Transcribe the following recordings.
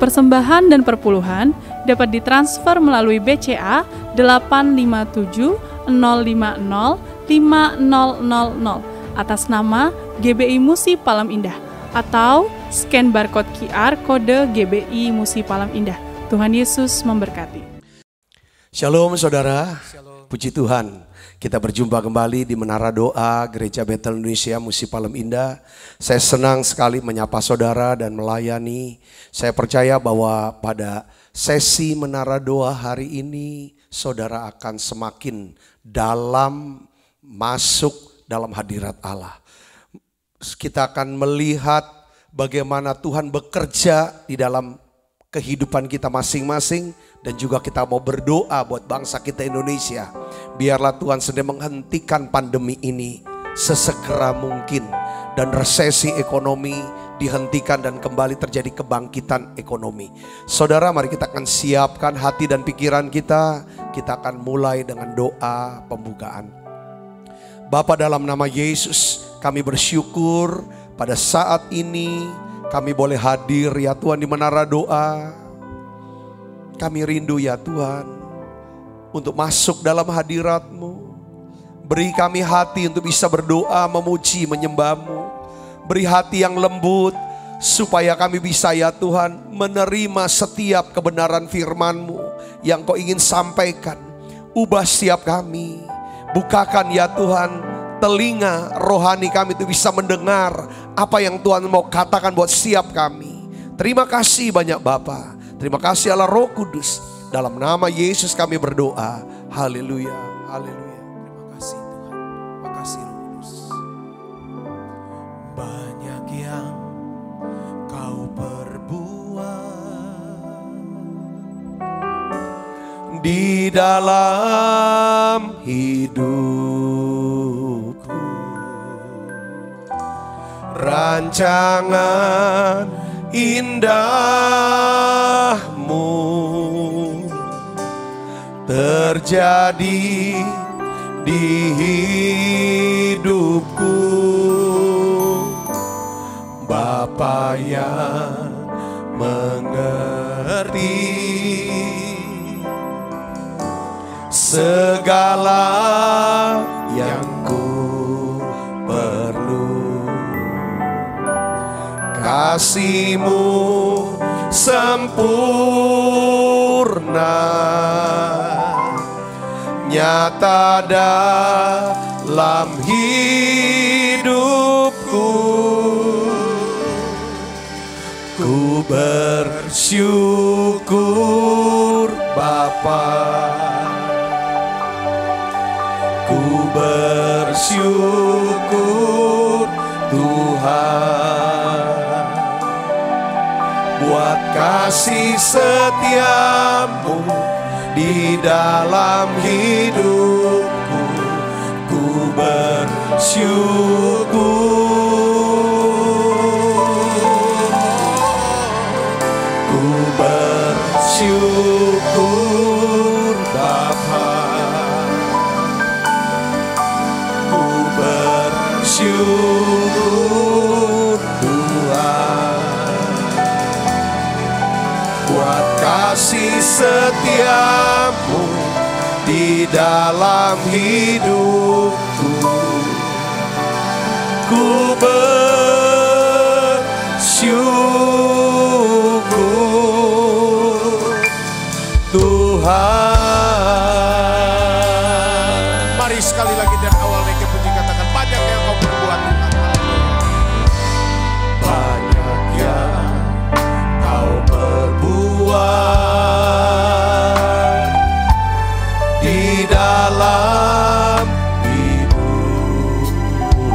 persembahan dan perpuluhan dapat ditransfer melalui BCA 857 050 5000 atas nama GBI Musi Palem Indah atau scan barcode QR kode GBI Musi Palem Indah. Tuhan Yesus memberkati. Shalom saudara, puji Tuhan. Kita berjumpa kembali di Menara Doa Gereja Betel Indonesia Musi Palem Indah. Saya senang sekali menyapa saudara dan melayani. Saya percaya bahwa pada sesi Menara Doa hari ini saudara akan semakin dalam masuk dalam hadirat Allah. Kita akan melihat bagaimana Tuhan bekerja di dalam kehidupan kita masing-masing. Dan juga kita mau berdoa buat bangsa kita Indonesia. Biarlah Tuhan sedang menghentikan pandemi ini sesegera mungkin. Dan resesi ekonomi dihentikan dan kembali terjadi kebangkitan ekonomi. Saudara, mari kita akan siapkan hati dan pikiran kita. Kita akan mulai dengan doa pembukaan. Bapa, dalam nama Yesus kami bersyukur pada saat ini kami boleh hadir ya Tuhan di Menara Doa. Kami rindu ya Tuhan untuk masuk dalam hadirat-Mu. Beri kami hati untuk bisa berdoa, memuji, menyembah-Mu. Beri hati yang lembut supaya kami bisa ya Tuhan menerima setiap kebenaran firman-Mu yang Kau ingin sampaikan. Ubah setiap kami. Bukakan ya Tuhan telinga rohani kami itu bisa mendengar apa yang Tuhan mau katakan buat setiap kami. Terima kasih banyak Bapa. Terima kasih Allah Roh Kudus. Dalam nama Yesus kami berdoa. Haleluya, haleluya. Terima kasih Tuhan. Terima kasih Roh Kudus. Banyak yang Kau perbuat di dalam hidupku. Rancangan indahmu terjadi di hidupku. Bapa yang mengerti segala yang ku perlu. Kasih-Mu sempurna nyata dalam hidupku. Ku bersyukur Bapa, ku bersyukur Tuhan buat kasih setiamu di dalam hidupku. Ku bersyukur, ku bersyukur Bapa, ku bersyukur Tuhan buat kasih setiamu di dalam hidupku. Ku bersyukur Tuhan. Mari sekali lagi dari awal Reke Puji katakan banyak yang Kau perbuat Tuhan. Banyak yang Kau perbuat di dalam hidupku.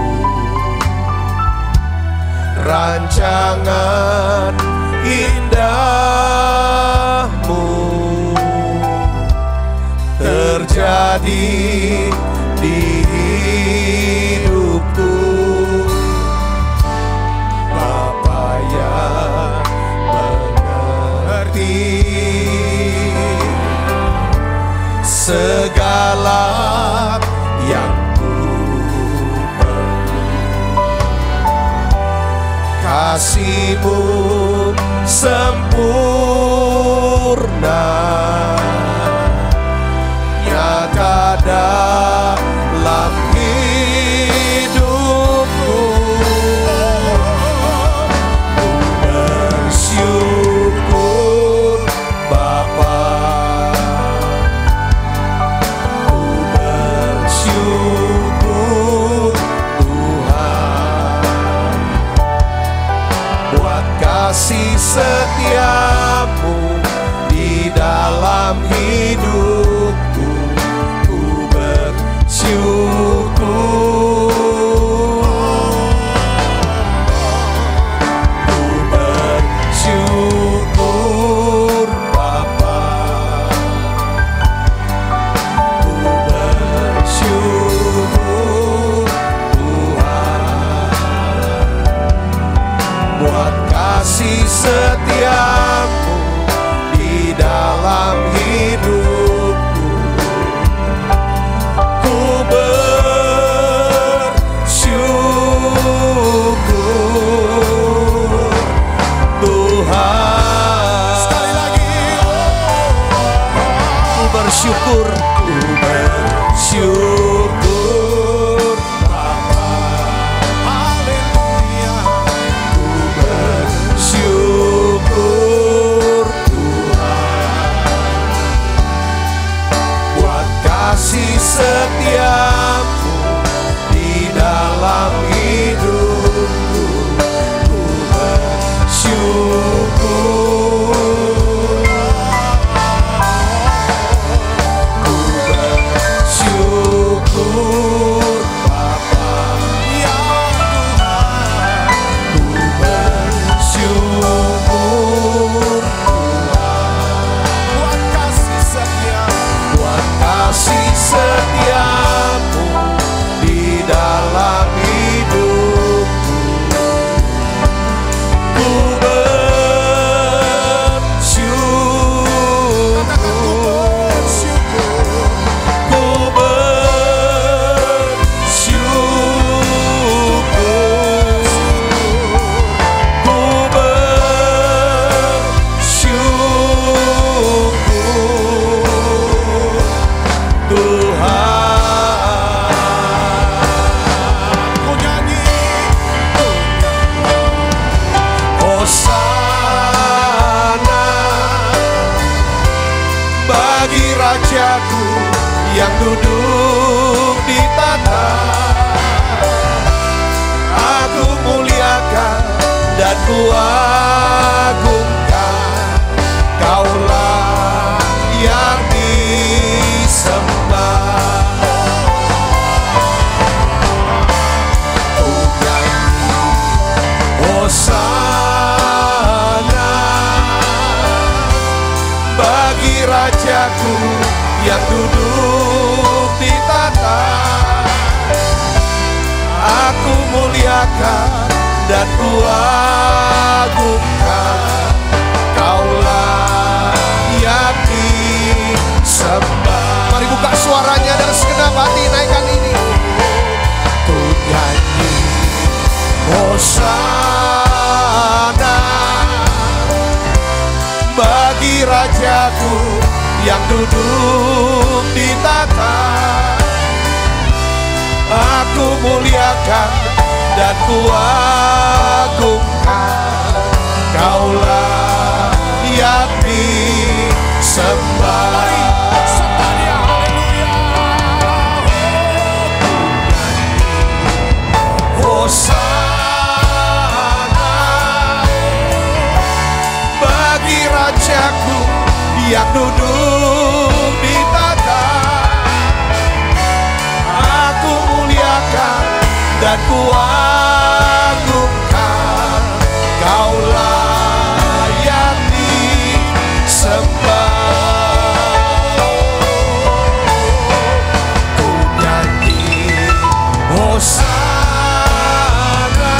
Rancangan indahmu terjadi di hidupku. Bapa yang mengerti segala yang ku perlu. Kasih-Mu sempurna nyata dalam hidupku. Ku bersyukur Bapa, ku bersyukur Tuhan buat kasih setiamu di dalam hidupku. Ku bersyukur, ku bersyukur Bapa, ku bersyukur Tuhan buat kasih setiamu di dalam hidupku. Ku bersyukur Tuhan. Sekali lagi, ku bersyukur, ku bersyukur Bapa. Haleluya. Ku bersyukur Tuhan buat kasih setiamu di dalam hidupku. Ku bersyukur, ku bersyukur Bapa, ya Tuhan. Ku bersyukur buat kasih setiamu, buat kasih setiamu di dalam hidupku. Ku bersyukur, ku bersyukur, ku bersyukur Tuhan. Ku nyanyi, Hosana bagi Rajaku yang duduk di tahta. Aku muliakan dan ku agungkan, Kaulah yang disembah. Ku nyanyi, Hosana bagi Rajaku yang duduk di tahta. Aku muliakan dan ku agungkan, Kaulah yang disembah. Mari buka suaranya dari segenap hati, naikkan ini. Ku nyanyi, Hosana bagi Rajaku yang duduk di tahta. Aku muliakan dan ku agungkan, Kaulah yang disembah. Hosana bagi Rajaku yang duduk di tahta. Aku muliakan dan ku agungkan, Kaulah yang disembah. Ku nyanyi, Hosana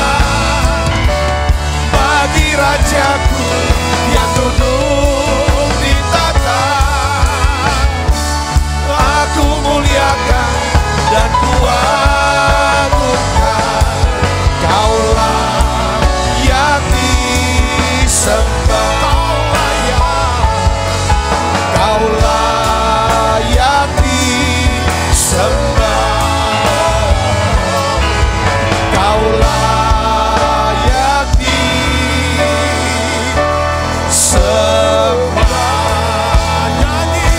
bagi Rajaku yang duduk di tahta. Aku muliakan dan ku agungkan, sembah nyanyi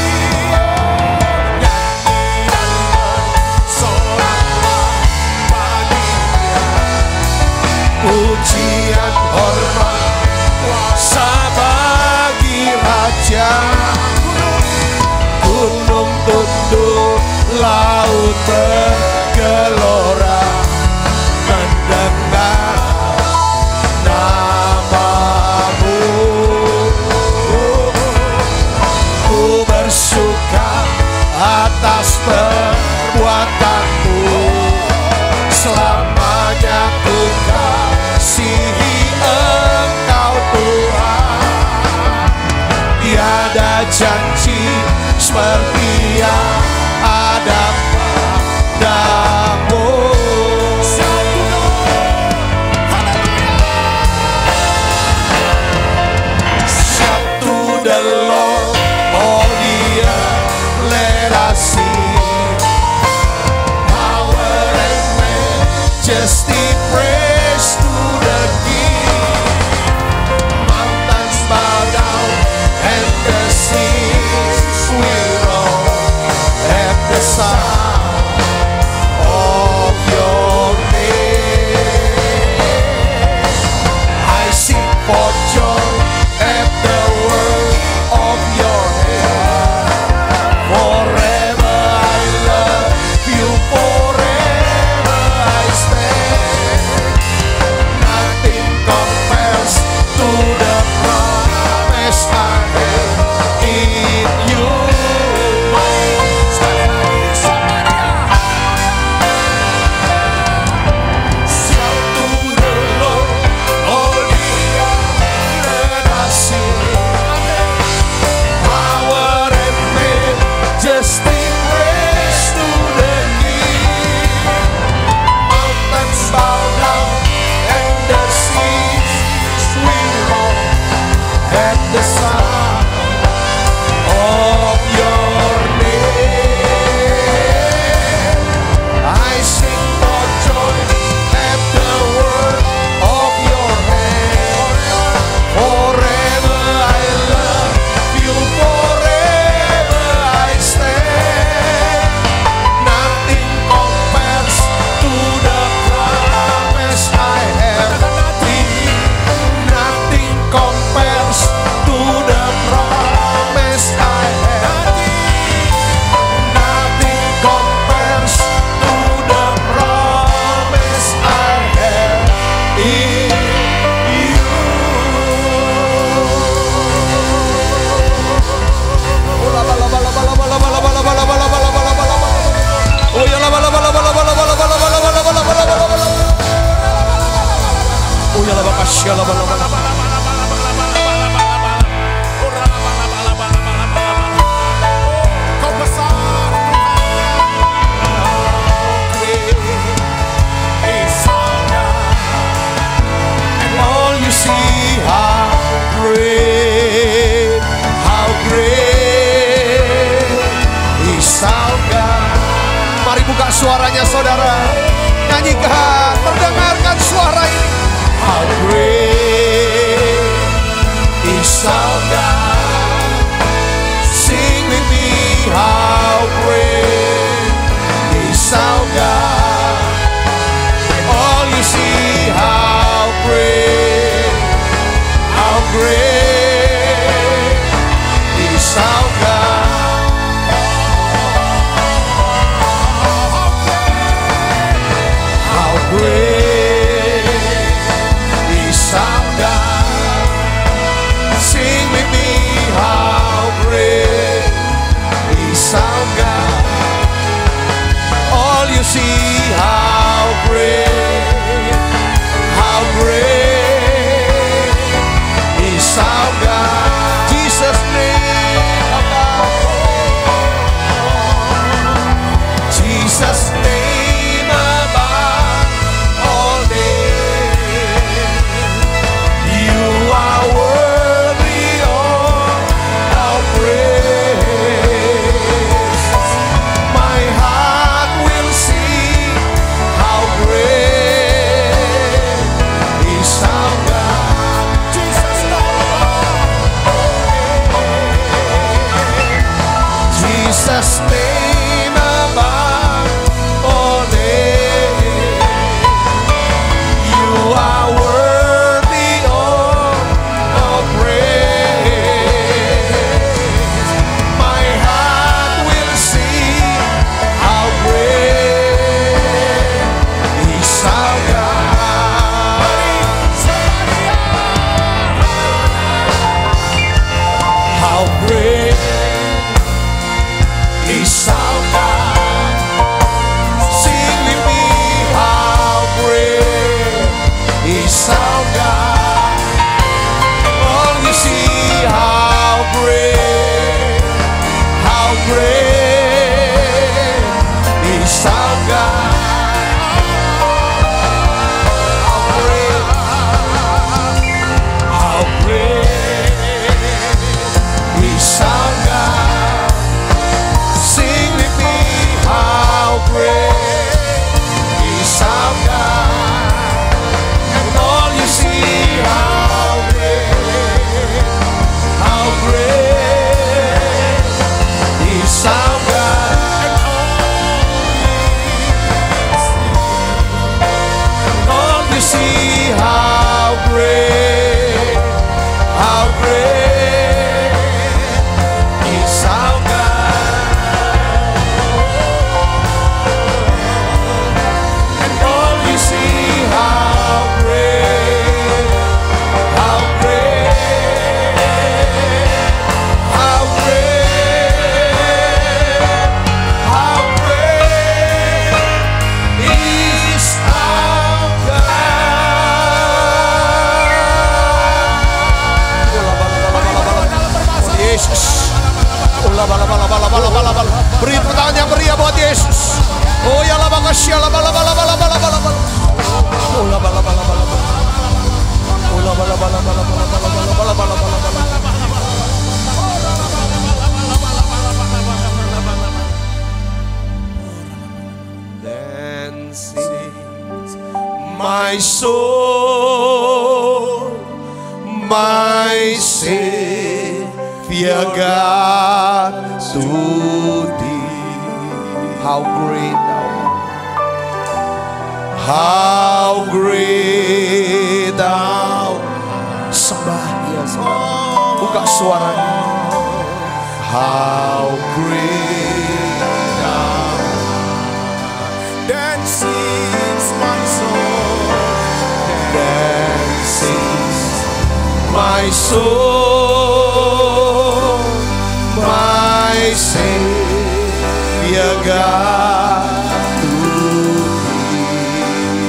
dan bersoraklah baginya. Pujian hormat kuasa bagi Raja. Gunung tunduk, laut bergelora mendengar namamu. Ku bersuka atas perbuatanmu, selamanya ku kasihi Engkau Tuhan. Tiada janji seperti yang ada padamu. Shout to the Lord, all the earth, let us sing. Power and majesty, praise to the King. Mountains bow down and the seas will roll at the sound of your name. I sing for joy at the word of your hand. Forever I love you, forever I stand. Nothing compares to the promise I have in you. Shout to the Lord, all the earth, let us sing. Power and majesty, praise to the King. Mountains bow down and the seas will roll at the sound of your name. I sing for joy at the word of your hand. Forever I love you, forever I stand. Nothing compares to the promise I have in you. Nothing compares to the promise I have. Nothing compares to the promise I have in you. Oh ya laba laba laba laba laba laba laba laba laba laba laba laba. Oh ya laba kasya laba laba laba. Kau besar And all you see how great is our God. Mari buka suaranya saudara, nyanyikan, mendengarkan suara ini. How great is our God. Sing with me, how great is our God. All you see, how great is our God. How great is our God. Sing with me. Beri tepuk tangan yang meriah buat Yesus. Oh ya labakasya labalabalabalabalabalabalabal. Oh labalabalabalabalabal. Oh labalabalabalabalabalabalabalabalabal. Then sings my soul, my Savior God, to thee. How great thou art. How great thou art. Sembah dia, sembah. Buka suaranya. How great thou art. Then sings my soul. Then sings my soul, my Savior God, to thee.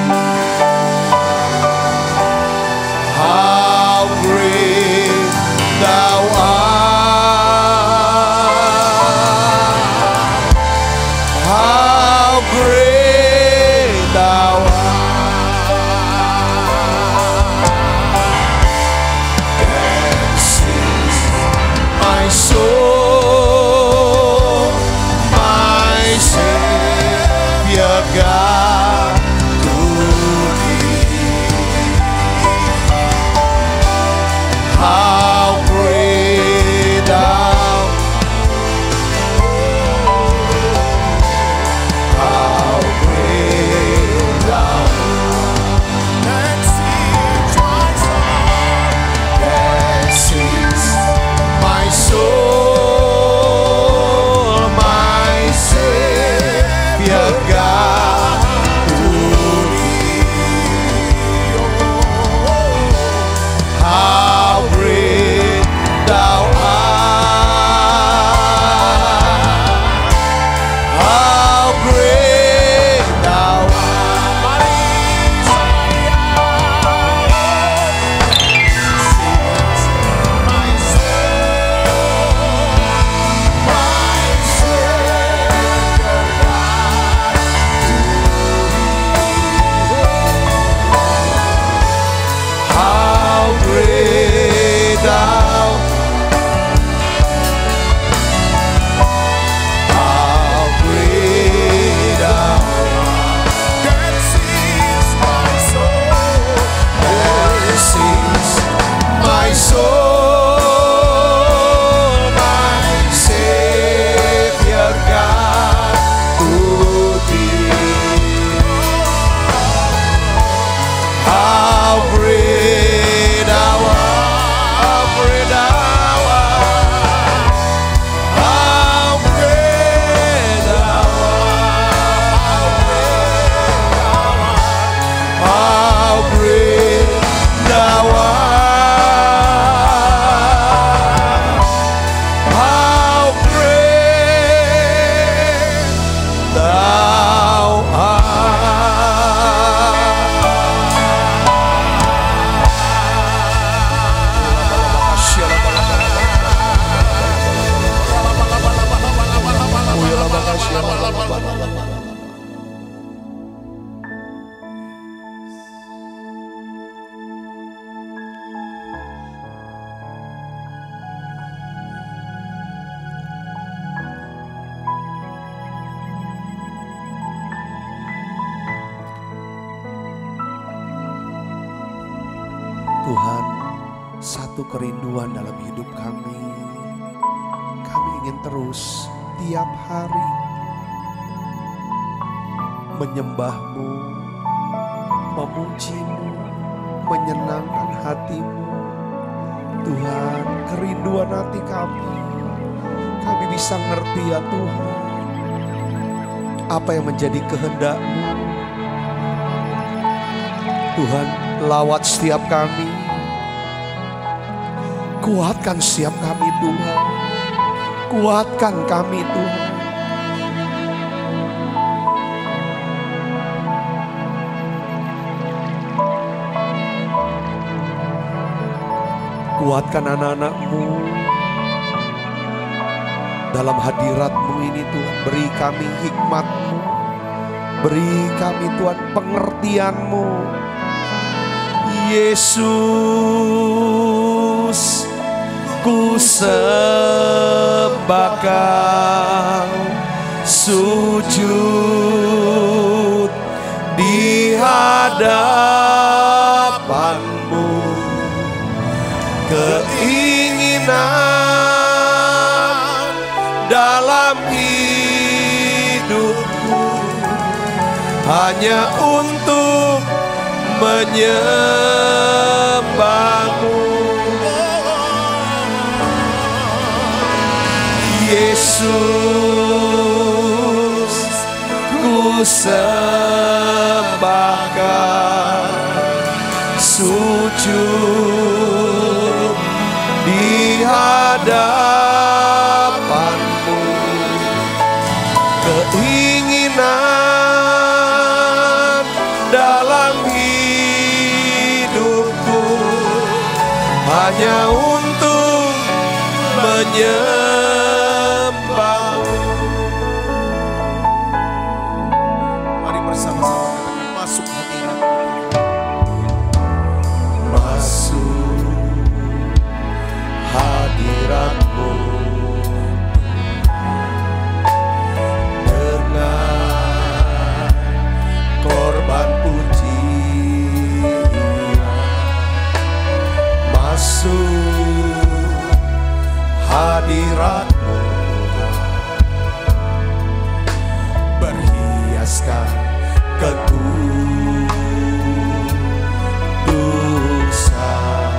How great thou art. How great thou art. My soul, my Savior God, to thee. How great thou, how great thou. Then sings my soul. Then sings my soul, my Savior God, to thee. How great thou art. How great thou art. How great thou, how great thou. Then sings my soul. This is my soul, my Savior God, to thee. How great thou art, how great thou art, how great thou art, how great thou art, how great thou Tuhan, satu kerinduan dalam hidup kami. Kami ingin terus tiap hari menyembah-Mu, memuji-Mu, menyenangkan hati-Mu. Tuhan, kerinduan hati kami. Kami bisa ngerti ya Tuhan, apa yang menjadi kehendak-Mu. Tuhan, lawat setiap kami. Kuatkan setiap kami Tuhan. Kuatkan kami Tuhan. Kuatkan anak-anak-Mu. dalam hadirat-Mu ini Tuhan. Beri kami hikmat-Mu, beri kami Tuhan pengertian-Mu. Yesus, ku sembah Kau, sujud di hadapan-Mu. Keinginan dalam hidupku hanya untuk menyembah-Mu. Yesus, ku sembah Kau, sujud di hadapan-Mu. Keinginan dalam hidupku hanya untuk menyembah-Mu. Mari bersama-sama katakan masuk hadirat-Mu. Masuk hadirat-Mu dengan korban pujian. Masuk hadirat-Mu berhiaskan kekudusan.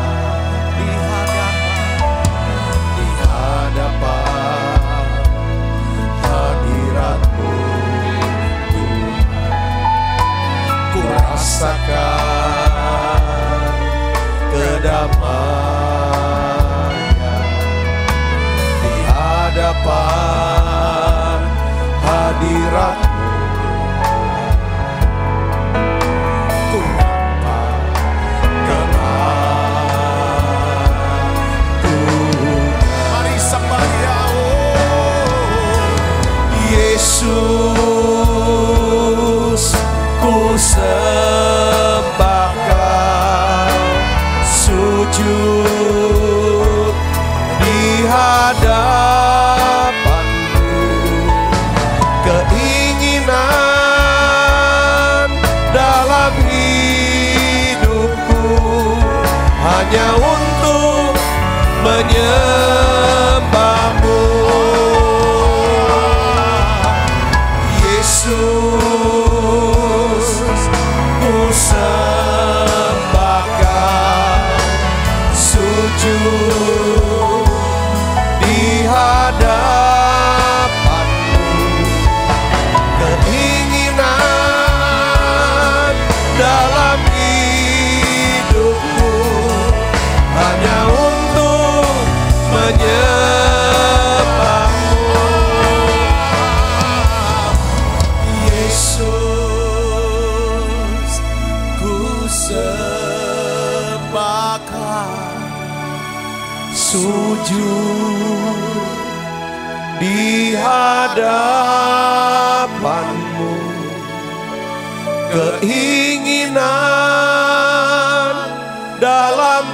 Di hadapan hadirat-Mu Tuhan, ku rasakan kedamaian. Di hadapan hadirat-Mu ku nampak keangkuhan. Mari sembah Dia. Yesus, ku sembah Kau, sujud di hadapan-Mu. Keinginan dalam hidupku hanya untuk menyembah-Mu. Yesus, ku sembah Kau, sujud di hadapan-Mu. Keinginan dalam hidupku hanya untuk menyembah-Mu. Yesus, ku sembah Kau, sujud di hadapan-Mu. Keinginan dalam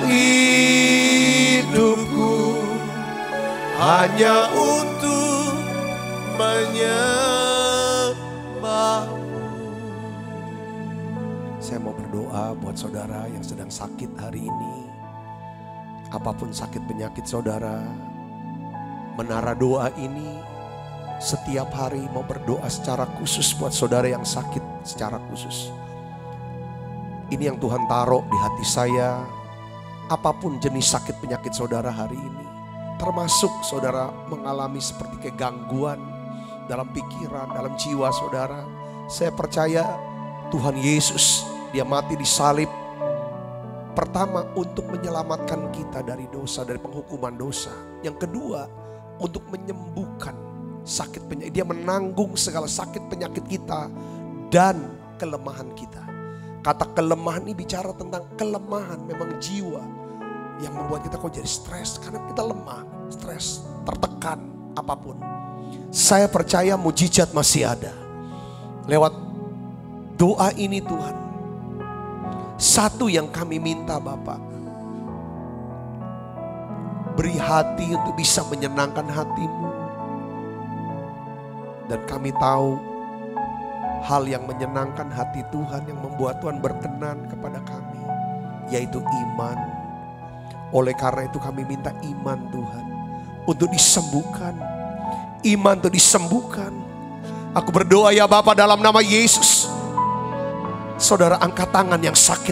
hidupku hanya untuk menyembah-Mu. Saya mau berdoa buat saudara yang sedang sakit hari ini. Apapun sakit penyakit saudara, menara doa ini setiap hari mau berdoa secara khusus buat saudara yang sakit secara khusus. Ini yang Tuhan taruh di hati saya. Apapun jenis sakit penyakit saudara hari ini, termasuk saudara mengalami seperti kegangguan dalam pikiran, dalam jiwa saudara. Saya percaya Tuhan Yesus, Dia mati di salib. Pertama, untuk menyelamatkan kita dari dosa, dari penghukuman dosa. Yang kedua, untuk menyembuhkan sakit penyakit. Dia menanggung segala sakit penyakit kita dan kelemahan kita. Kata kelemahan ini bicara tentang kelemahan memang jiwa yang membuat kita kok jadi stres. Karena kita lemah, stres, tertekan. apapun. Saya percaya mujizat masih ada. Lewat doa ini Tuhan, satu yang kami minta Bapak, beri hati untuk bisa menyenangkan hati-Mu. Dan kami tahu hal yang menyenangkan hati Tuhan, yang membuat Tuhan berkenan kepada kami, yaitu iman. Oleh karena itu kami minta iman Tuhan untuk disembuhkan. Iman untuk disembuhkan. Aku berdoa ya Bapa dalam nama Yesus. Saudara angkat tangan yang sakit.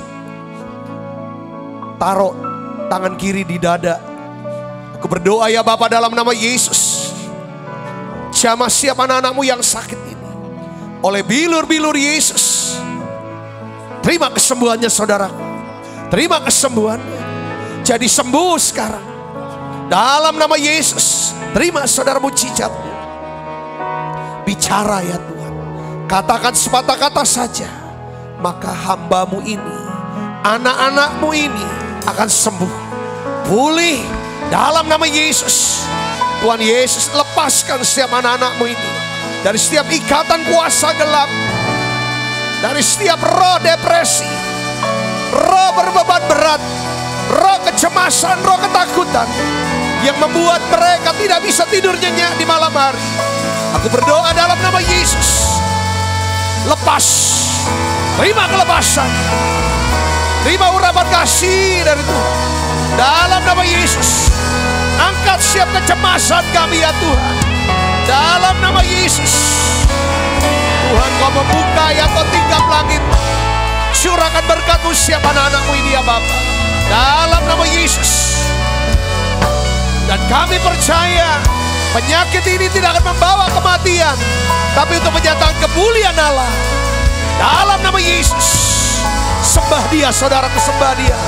Taruh tangan kiri di dada. Aku berdoa ya Bapa dalam nama Yesus. Jamah siap anak-anak-Mu yang sakit ini. Oleh bilur-bilur Yesus. Terima kesembuhannya saudaraku. Terima kesembuhannya. Jadi sembuh sekarang. Dalam nama Yesus. Terima saudara mujizat-Mu. Bicara ya Tuhan. Katakan sepatah kata saja. Maka hamba-Mu ini, anak-anak-Mu ini akan sembuh. Pulih dalam nama Yesus. Tuhan Yesus, lepaskan setiap anak-anak-Mu ini dari setiap ikatan kuasa gelap, dari setiap roh depresi, roh berbeban berat, roh kecemasan, roh ketakutan yang membuat mereka tidak bisa tidur nyenyak di malam hari. Aku berdoa dalam nama Yesus. Lepas. Terima kelepasan. Terima urapan kasih dari Tuhan. Dalam nama Yesus. Angkat setiap kecemasan kami ya Tuhan. Dalam nama Yesus. Tuhan Kau membuka ya Kau tingkap langit. Curahkan berkat-Mu setiap anak-anak-Mu ini ya Bapa. Dalam nama Yesus. Dan kami percaya penyakit ini tidak akan membawa kematian, tapi untuk menyatakan kemuliaan Allah. Dalam nama Yesus. Sembah Dia saudaraku, sembah Dia.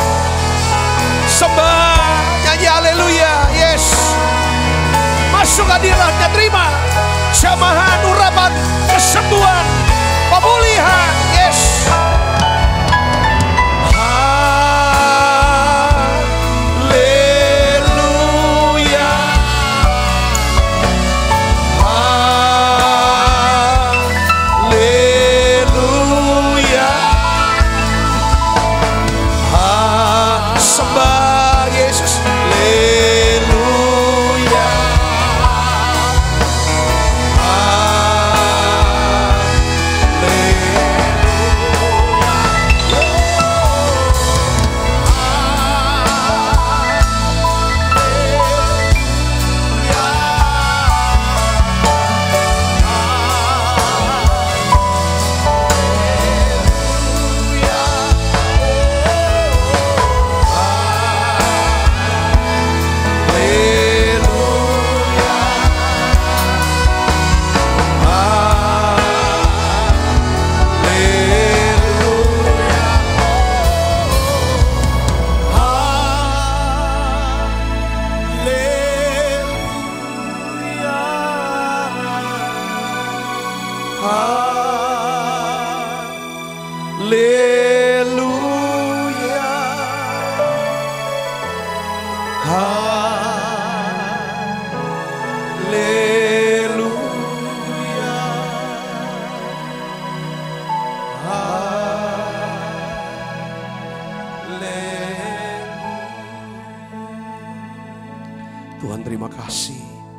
Sembah, nyanyi haleluya. Yes. Masuk hadirat-Nya, terima jamahan, urapan, kesembuhan, pemulihan. Yes. Tuhan terima kasih.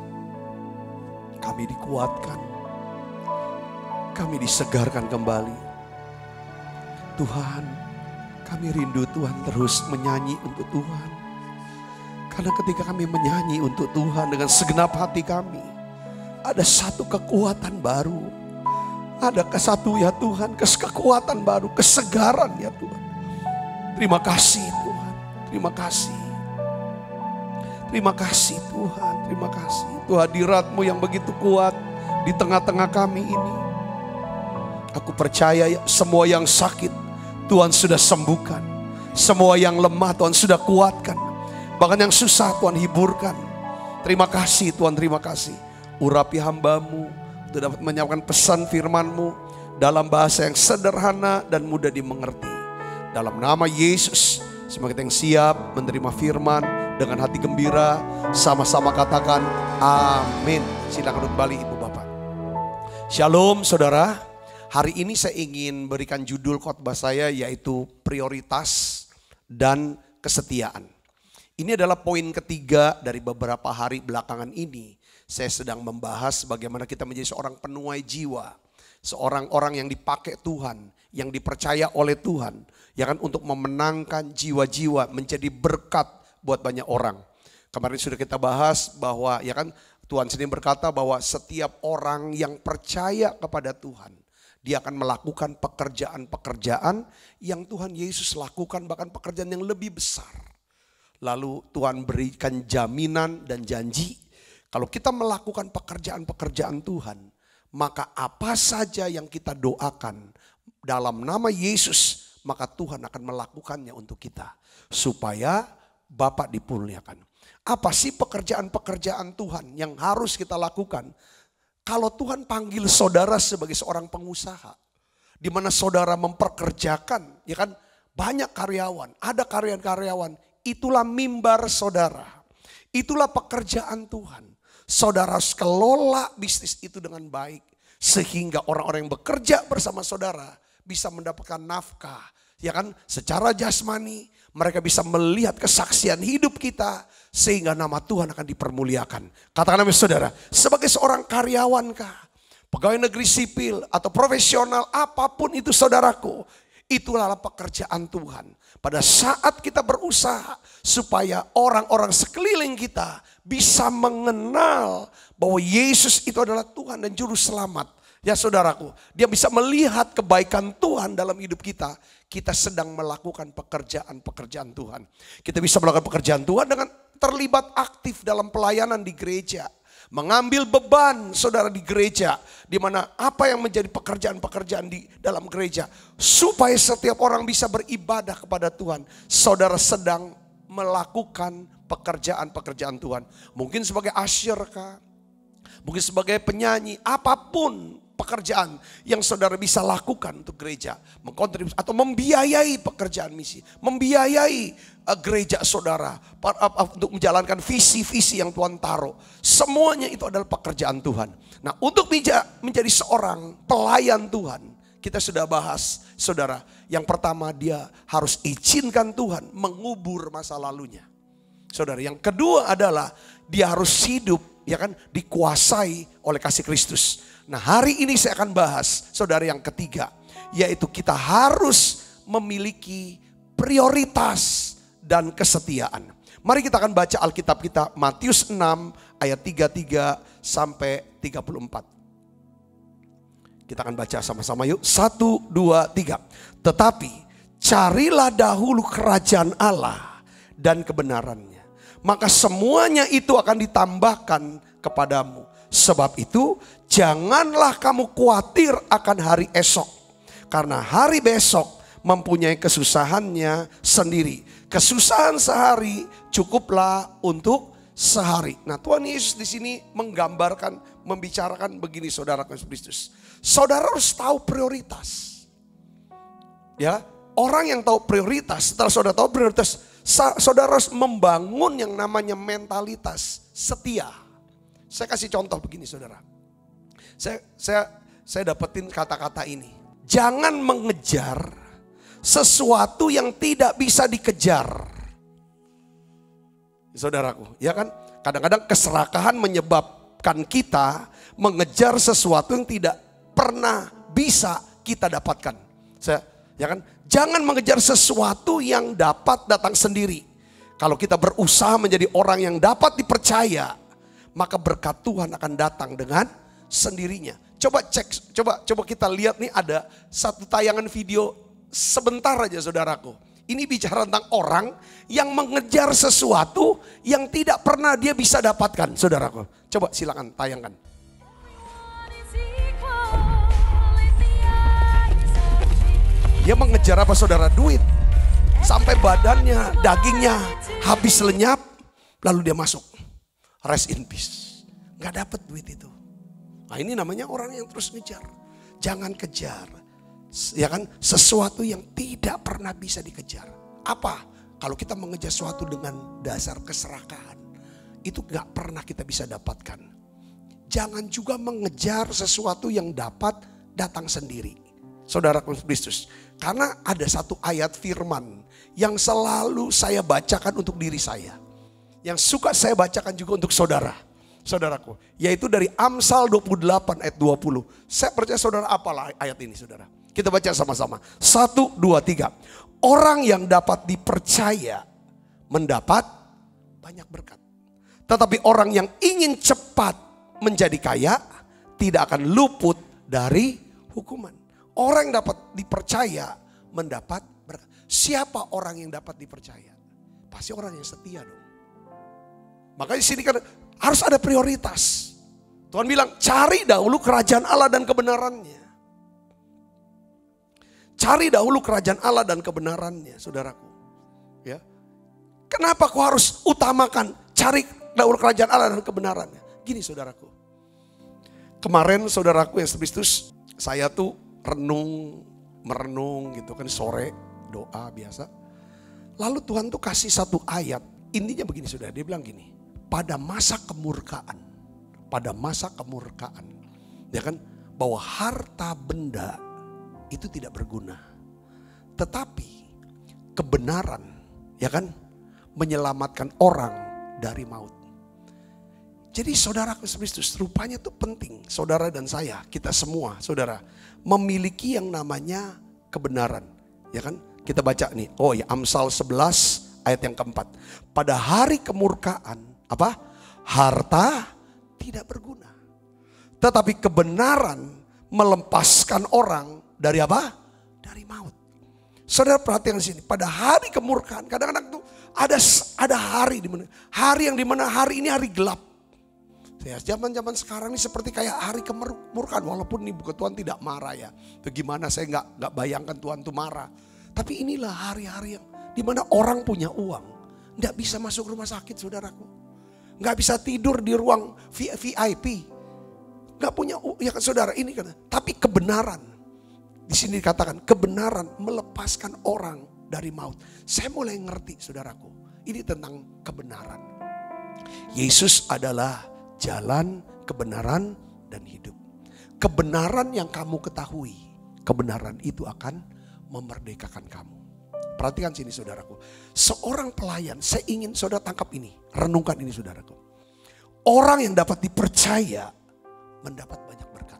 Kami dikuatkan. Kami disegarkan kembali. Tuhan, kami rindu Tuhan terus menyanyi untuk Tuhan. Karena ketika kami menyanyi untuk Tuhan dengan segenap hati kami, ada satu kekuatan baru. Ada satu ya Tuhan, kekuatan baru, kesegaran ya Tuhan. Terima kasih Tuhan, terima kasih. Terima kasih Tuhan, terima kasih. Tuhan hadirat-Mu yang begitu kuat di tengah-tengah kami ini. Aku percaya semua yang sakit Tuhan sudah sembuhkan. Semua yang lemah Tuhan sudah kuatkan. Bahkan yang susah Tuhan hiburkan. Terima kasih Tuhan, terima kasih. Urapi hamba-Mu untuk dapat menyampaikan pesan firman-Mu dalam bahasa yang sederhana dan mudah dimengerti. Dalam nama Yesus, semoga kita yang siap menerima firman, dengan hati gembira, sama-sama katakan amin. Silakan kembali Ibu Bapak. Shalom saudara, hari ini saya ingin berikan judul khotbah saya yaitu prioritas dan kesetiaan. Ini adalah poin ketiga dari beberapa hari belakangan ini. Saya sedang membahas bagaimana kita menjadi seorang penuai jiwa. Seorang orang yang dipakai Tuhan, yang dipercaya oleh Tuhan. Ya kan, untuk memenangkan jiwa-jiwa menjadi berkat buat banyak orang. Kemarin sudah kita bahas bahwa ya kan Tuhan sendiri berkata bahwa setiap orang yang percaya kepada Tuhan, dia akan melakukan pekerjaan-pekerjaan yang Tuhan Yesus lakukan, bahkan pekerjaan yang lebih besar. Lalu Tuhan berikan jaminan dan janji, kalau kita melakukan pekerjaan-pekerjaan Tuhan, maka apa saja yang kita doakan dalam nama Yesus, maka Tuhan akan melakukannya untuk kita. Supaya Bapa dimuliakan. Apa sih pekerjaan-pekerjaan Tuhan yang harus kita lakukan? Kalau Tuhan panggil saudara sebagai seorang pengusaha, di mana saudara memperkerjakan, ya kan, banyak karyawan, ada karyawan-karyawan, itulah mimbar saudara. Itulah pekerjaan Tuhan. Saudara harus kelola bisnis itu dengan baik, sehingga orang-orang yang bekerja bersama saudara bisa mendapatkan nafkah, ya kan, secara jasmani. Mereka bisa melihat kesaksian hidup kita sehingga nama Tuhan akan dipermuliakan. Katakan amin saudara, sebagai seorang karyawan kah, pegawai negeri sipil atau profesional apapun itu saudaraku, itulah pekerjaan Tuhan. Pada saat kita berusaha supaya orang-orang sekeliling kita bisa mengenal bahwa Yesus itu adalah Tuhan dan Juru Selamat. Ya saudaraku, dia bisa melihat kebaikan Tuhan dalam hidup kita. Kita sedang melakukan pekerjaan-pekerjaan Tuhan. Kita bisa melakukan pekerjaan Tuhan dengan terlibat aktif dalam pelayanan di gereja. Mengambil beban saudara di gereja. Di mana apa yang menjadi pekerjaan-pekerjaan di dalam gereja. Supaya setiap orang bisa beribadah kepada Tuhan. Saudara sedang melakukan pekerjaan-pekerjaan Tuhan. Mungkin sebagai usher kah? Mungkin sebagai penyanyi, apapun pekerjaan yang saudara bisa lakukan untuk gereja, mengkontribusi atau membiayai pekerjaan misi, membiayai gereja saudara untuk menjalankan visi-visi yang Tuhan taruh. Semuanya itu adalah pekerjaan Tuhan. Nah, untuk menjadi seorang pelayan Tuhan, kita sudah bahas saudara. Yang pertama, dia harus izinkan Tuhan mengubur masa lalunya. Saudara, yang kedua adalah dia harus hidup, ya kan, dikuasai oleh kasih Kristus. Nah, hari ini saya akan bahas saudara yang ketiga, yaitu kita harus memiliki prioritas dan kesetiaan. Mari kita akan baca Alkitab kita, Matius 6 ayat 33 sampai 34. Kita akan baca sama-sama yuk. 1, 2, 3. Tetapi carilah dahulu kerajaan Allah dan kebenarannya, maka semuanya itu akan ditambahkan kepadamu. Sebab itu janganlah kamu khawatir akan hari esok, karena hari besok mempunyai kesusahannya sendiri. Kesusahan sehari cukuplah untuk sehari. Nah, Tuhan Yesus di sini menggambarkan, membicarakan begini saudara Kristus. Saudara harus tahu prioritas. Ya, orang yang tahu prioritas, setelah saudara tahu prioritas, saudara harus membangun yang namanya mentalitas setia. Saya kasih contoh begini saudara. Saya dapetin kata-kata ini. Jangan mengejar sesuatu yang tidak bisa dikejar. Saudaraku, ya kan? Kadang-kadang keserakahan menyebabkan kita mengejar sesuatu yang tidak pernah bisa kita dapatkan. Ya kan? Jangan mengejar sesuatu yang dapat datang sendiri. Kalau kita berusaha menjadi orang yang dapat dipercaya, maka berkat Tuhan akan datang dengan sendirinya. Coba cek, coba kita lihat nih, ada satu tayangan video sebentar aja saudaraku. Ini bicara tentang orang yang mengejar sesuatu yang tidak pernah dia bisa dapatkan, saudaraku. Coba silakan tayangkan. Dia mengejar apa saudara? Duit. Sampai badannya, dagingnya habis lenyap, lalu dia masuk. Rest in peace. Gak dapet duit itu. Nah, ini namanya orang yang terus ngejar. Jangan kejar, ya kan, sesuatu yang tidak pernah bisa dikejar. Apa? Kalau kita mengejar sesuatu dengan dasar keserakahan, itu gak pernah kita bisa dapatkan. Jangan juga mengejar sesuatu yang dapat datang sendiri. Saudara Kristus, karena ada satu ayat firman yang selalu saya bacakan untuk diri saya. Yang suka saya bacakan juga untuk saudaraku. Yaitu dari Amsal 28 ayat 20. Saya percaya saudara apalah ayat ini saudara. Kita baca sama-sama. 1, 2, 3. Orang yang dapat dipercaya mendapat banyak berkat. Tetapi orang yang ingin cepat menjadi kaya tidak akan luput dari hukuman. Orang yang dapat dipercaya mendapat berkat. Siapa orang yang dapat dipercaya? Pasti orang yang setia dong. Makanya di sini kan harus ada prioritas. Tuhan bilang cari dahulu kerajaan Allah dan kebenarannya. Cari dahulu kerajaan Allah dan kebenarannya, saudaraku. Ya. Kenapa kau harus utamakan cari dahulu kerajaan Allah dan kebenarannya? Gini saudaraku. Kemarin saudaraku yang Kristus, saya tuh merenung gitu kan sore, doa biasa. Lalu Tuhan tuh kasih satu ayat. Intinya begini saudara, dia bilang gini. Pada masa kemurkaan, ya kan, bahwa harta benda itu tidak berguna, tetapi kebenaran, ya kan, menyelamatkan orang dari maut. Jadi saudara Kristus, rupanya itu penting, saudara dan saya, kita semua, saudara, memiliki yang namanya kebenaran, ya kan? Kita baca nih, oh ya, Amsal 11 ayat yang keempat. Pada hari kemurkaan, apa? Harta tidak berguna. Tetapi kebenaran melepaskan orang dari apa? Dari maut. Saudara perhatikan di sini. Pada hari kemurkaan, kadang-kadang tuh ada hari di mana yang dimana hari ini hari gelap. Ya, zaman-zaman sekarang ini seperti kayak hari kemurkaan. Walaupun nih bukan Tuhan tidak marah ya. Bagaimana saya nggak bayangkan Tuhan tuh marah. Tapi inilah hari-hari yang dimana orang punya uang, nggak bisa masuk rumah sakit saudaraku. Nggak bisa tidur di ruang VIP, nggak punya, ya kan saudara ini kan. Tapi kebenaran, di sini dikatakan kebenaran melepaskan orang dari maut. Saya mulai ngerti saudaraku, ini tentang kebenaran. Yesus adalah jalan, kebenaran, dan hidup. Kebenaran yang kamu ketahui, kebenaran itu akan memerdekakan kamu. Perhatikan sini saudaraku. Seorang pelayan, saya ingin saudara tangkap ini. Renungkan ini saudaraku. Orang yang dapat dipercaya mendapat banyak berkat.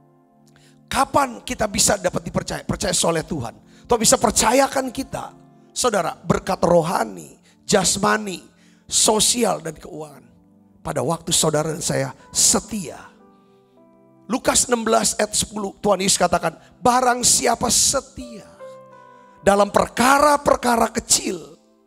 Kapan kita bisa dapat dipercaya? Percaya oleh Tuhan. Tuhan bisa percayakan kita. Saudara, berkat rohani, jasmani, sosial dan keuangan. Pada waktu saudara dan saya setia. Lukas 16 ayat 10 Tuhan Yesus katakan, barang siapa setia dalam perkara-perkara kecil,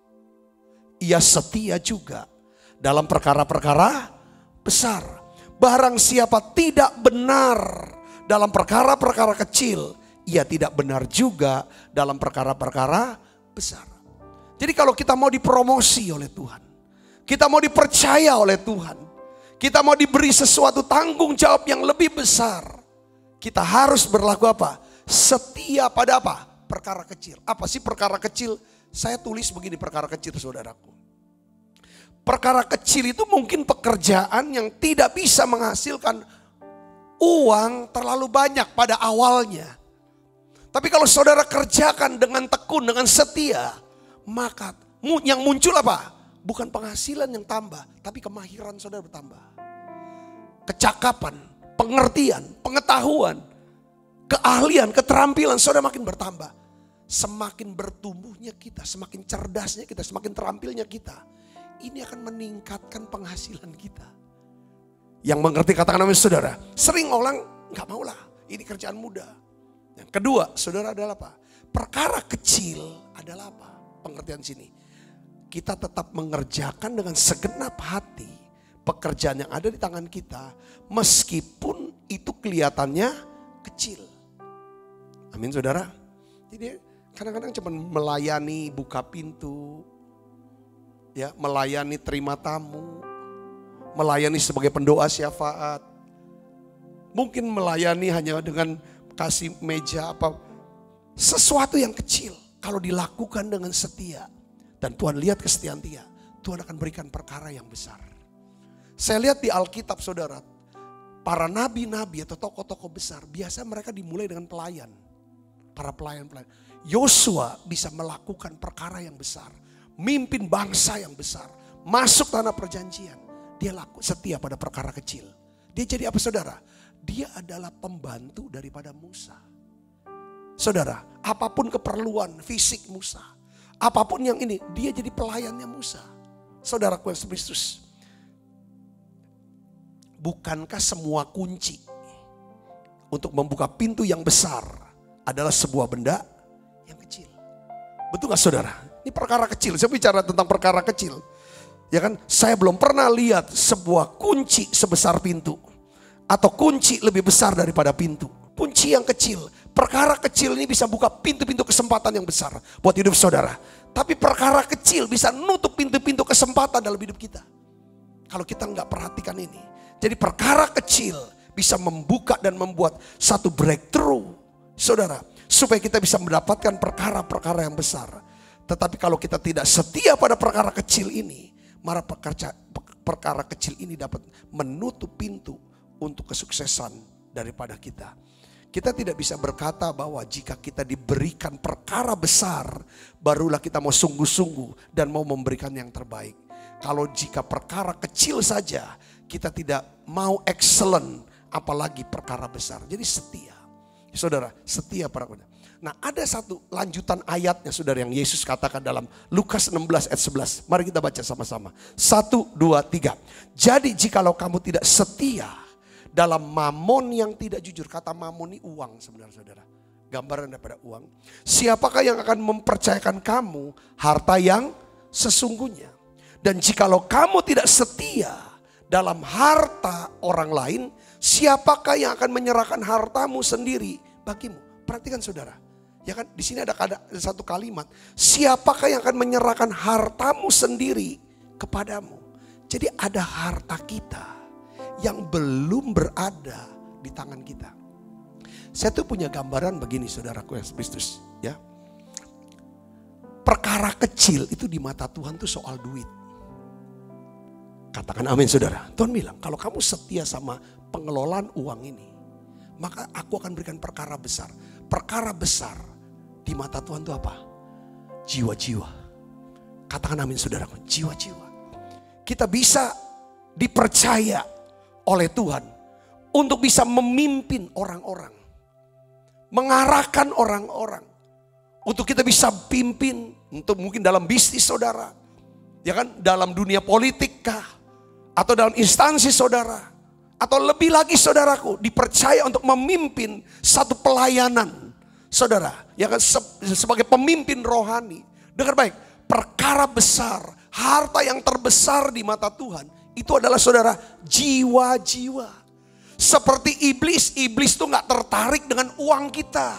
ia setia juga dalam perkara-perkara besar. Barang siapa tidak benar dalam perkara-perkara kecil, ia tidak benar juga dalam perkara-perkara besar. Jadi kalau kita mau dipromosi oleh Tuhan, kita mau dipercaya oleh Tuhan, kita mau diberi sesuatu tanggung jawab yang lebih besar, kita harus berlaku apa? Setia pada apa? Perkara kecil. Apa sih perkara kecil? Saya tulis begini perkara kecil saudaraku. Perkara kecil itu mungkin pekerjaan yang tidak bisa menghasilkan uang terlalu banyak pada awalnya. Tapi kalau saudara kerjakan dengan tekun, dengan setia, maka yang muncul apa? Bukan penghasilan yang tambah, tapi kemahiran saudara bertambah. Kecakapan, pengertian, pengetahuan, keahlian, keterampilan saudara makin bertambah. Semakin bertumbuhnya kita, semakin cerdasnya kita, semakin terampilnya kita. Ini akan meningkatkan penghasilan kita. Yang mengerti katakan namanya saudara. Sering orang gak maulah, ini kerjaan mudah. Yang kedua saudara adalah apa? Perkara kecil adalah apa? Pengertian sini. Kita tetap mengerjakan dengan segenap hati pekerjaan yang ada di tangan kita. Meskipun itu kelihatannya kecil. Amin saudara. Jadi kadang-kadang cuma melayani buka pintu. Ya, melayani terima tamu. Melayani sebagai pendoa syafaat. Mungkin melayani hanya dengan kasih meja apa. Sesuatu yang kecil kalau dilakukan dengan setia. Dan Tuhan lihat kesetiaan dia. Tuhan akan berikan perkara yang besar. Saya lihat di Alkitab saudara, para nabi-nabi atau tokoh-tokoh besar, biasanya mereka dimulai dengan pelayan. Para pelayan-pelayan. Yosua bisa melakukan perkara yang besar. Mimpin bangsa yang besar. Masuk tanah perjanjian. Dia setia pada perkara kecil. Dia jadi apa saudara? Dia adalah pembantu daripada Musa. Saudara, apapun keperluan fisik Musa, apapun yang ini, dia jadi pelayannya Musa. Saudaraku yang Kristus, bukankah semua kunci untuk membuka pintu yang besar adalah sebuah benda yang kecil? Betul gak saudara? Ini perkara kecil, saya bicara tentang perkara kecil. Ya kan, saya belum pernah lihat sebuah kunci sebesar pintu. Atau kunci lebih besar daripada pintu. Kunci yang kecil, perkara kecil ini bisa buka pintu-pintu kesempatan yang besar buat hidup saudara. Tapi perkara kecil bisa nutup pintu-pintu kesempatan dalam hidup kita. Kalau kita nggak perhatikan ini. Jadi perkara kecil bisa membuka dan membuat satu breakthrough. Saudara, supaya kita bisa mendapatkan perkara-perkara yang besar. Tetapi kalau kita tidak setia pada perkara kecil ini, maka perkara kecil ini dapat menutup pintu untuk kesuksesan daripada kita. Kita tidak bisa berkata bahwa jika kita diberikan perkara besar, barulah kita mau sungguh-sungguh dan mau memberikan yang terbaik. Kalau jika perkara kecil saja, kita tidak mau excellent, apalagi perkara besar. Jadi setia. Saudara, setia para pendengar. Nah, ada satu lanjutan ayatnya saudara yang Yesus katakan dalam Lukas 16 ayat 11. Mari kita baca sama-sama. 1, 2, 3. Jadi jikalau kamu tidak setia dalam mamon yang tidak jujur. Kata mamon ini uang sebenarnya saudara. Gambaran daripada uang. Siapakah yang akan mempercayakan kamu harta yang sesungguhnya? Dan jikalau kamu tidak setia dalam harta orang lain, siapakah yang akan menyerahkan hartamu sendiri bagimu? Perhatikan saudara. Ya kan, di sini ada satu kalimat. Siapakah yang akan menyerahkan hartamu sendiri kepadamu? Jadi ada harta kita yang belum berada di tangan kita. Saya tuh punya gambaran begini saudaraku yang Kristus, ya. Perkara kecil itu di mata Tuhan tuh soal duit. Katakan amin saudara. Tuhan bilang kalau kamu setia sama pengelolaan uang ini, maka aku akan berikan perkara besar. Perkara besar di mata Tuhan itu apa? Jiwa-jiwa. Katakan amin saudaraku, jiwa-jiwa. Kita bisa dipercaya oleh Tuhan untuk bisa memimpin orang-orang, mengarahkan orang-orang, untuk kita bisa pimpin, untuk mungkin dalam bisnis saudara, ya kan, dalam dunia politik kah, atau dalam instansi saudara, atau lebih lagi saudaraku dipercaya untuk memimpin satu pelayanan saudara, ya kan, sebagai pemimpin rohani. Dengar baik, perkara besar, harta yang terbesar di mata Tuhan itu adalah saudara jiwa-jiwa. Seperti iblis tuh gak tertarik dengan uang kita.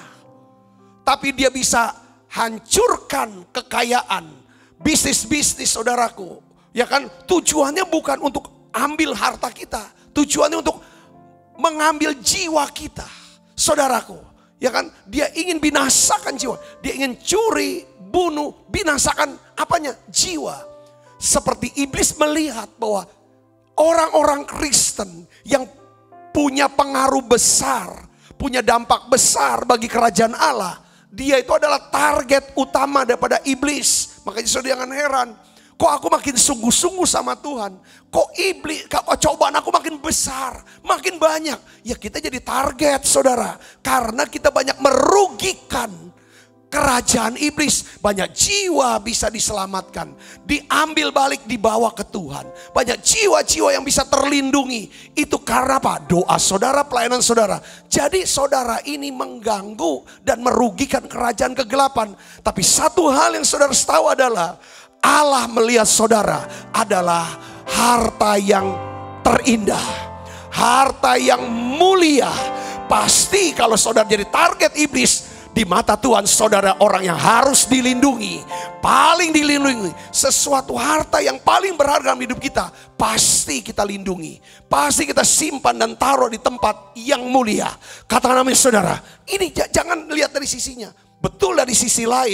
Tapi dia bisa hancurkan kekayaan, bisnis-bisnis saudaraku. Ya kan, tujuannya bukan untuk ambil harta kita. Tujuannya untuk mengambil jiwa kita. Saudaraku, ya kan, dia ingin binasakan jiwa. Dia ingin curi, bunuh, binasakan apanya? Jiwa. Seperti iblis melihat bahwa orang-orang Kristen yang punya pengaruh besar, punya dampak besar bagi kerajaan Allah, dia itu adalah target utama daripada iblis. Makanya saudara jangan heran, kok aku makin sungguh-sungguh sama Tuhan, kok cobaan aku makin besar, makin banyak. Ya kita jadi target saudara, karena kita banyak merugikan kerajaan iblis. Banyak jiwa bisa diselamatkan, diambil balik, dibawa ke Tuhan. Banyak jiwa-jiwa yang bisa terlindungi. Itu karena apa? Doa saudara, pelayanan saudara. Jadi saudara ini mengganggu dan merugikan kerajaan kegelapan. Tapi satu hal yang saudara harus tahu adalah Allah melihat saudara adalah harta yang terindah, harta yang mulia. Pasti kalau saudara jadi target iblis, di mata Tuhan saudara orang yang harus dilindungi, paling dilindungi. Sesuatu harta yang paling berharga dalam hidup kita pasti kita lindungi, pasti kita simpan dan taruh di tempat yang mulia. Katakan amin saudara. Ini jangan lihat dari sisinya, betul dari sisi lain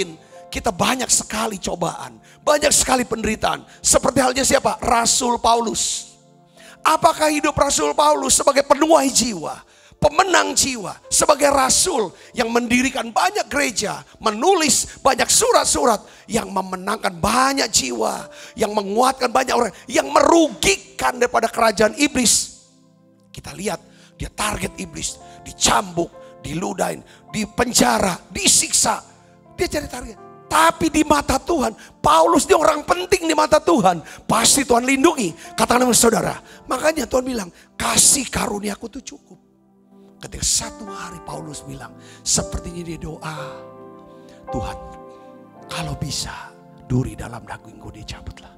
kita banyak sekali cobaan, banyak sekali penderitaan. Seperti halnya siapa? Rasul Paulus. Apakah hidup Rasul Paulus sebagai penuai jiwa, pemenang jiwa, sebagai rasul yang mendirikan banyak gereja, menulis banyak surat-surat yang memenangkan banyak jiwa, yang menguatkan banyak orang, yang merugikan daripada kerajaan iblis. Kita lihat dia target iblis, dicambuk, diludahin, dipenjara, disiksa. Dia cari target. Tapi di mata Tuhan, Paulus dia orang penting di mata Tuhan. Pasti Tuhan lindungi. Katakan sama saudara. Makanya Tuhan bilang, kasih karuniaku itu cukup. Ketika satu hari Paulus bilang, sepertinya dia doa, Tuhan, kalau bisa duri dalam dagingku dicabutlah.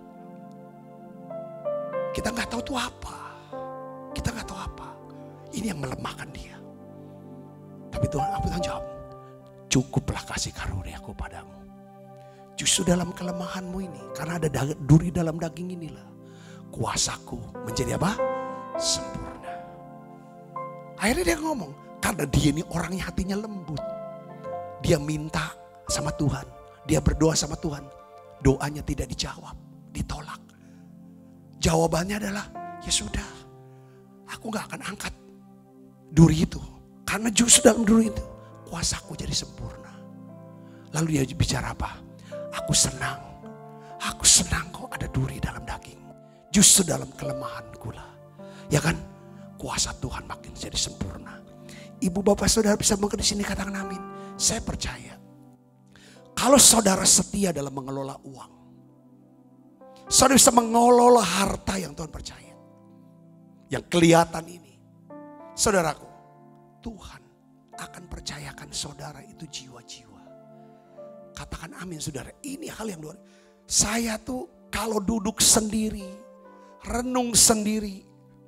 Kita nggak tahu itu apa. Kita nggak tahu apa. Ini yang melemahkan dia. Tapi Tuhan, apa Tuhan jawab? Cukuplah kasih karuniaku padamu. Justru dalam kelemahanmu ini, karena ada duri dalam daging inilah, kuasaku menjadi apa? Sempurna. Akhirnya dia ngomong, karena dia ini orangnya hatinya lembut. Dia minta sama Tuhan, dia berdoa sama Tuhan. Doanya tidak dijawab, ditolak. Jawabannya adalah, ya sudah, aku gak akan angkat duri itu. Karena justru dalam duri itu, kuasaku jadi sempurna. Lalu dia bicara apa? Aku senang kok ada duri dalam daging. Justru dalam kelemahanku lah. Ya kan? Kuasa Tuhan makin jadi sempurna. Ibu bapak saudara bisa mengerti di sini, katakan amin. Saya percaya. Kalau saudara setia dalam mengelola uang. Saudara bisa mengelola harta yang Tuhan percaya. Yang kelihatan ini. Saudaraku, Tuhan akan percayakan saudara itu jiwa-jiwa. Katakan amin saudara. Ini hal yang luar. Saya tuh kalau duduk sendiri, renung sendiri,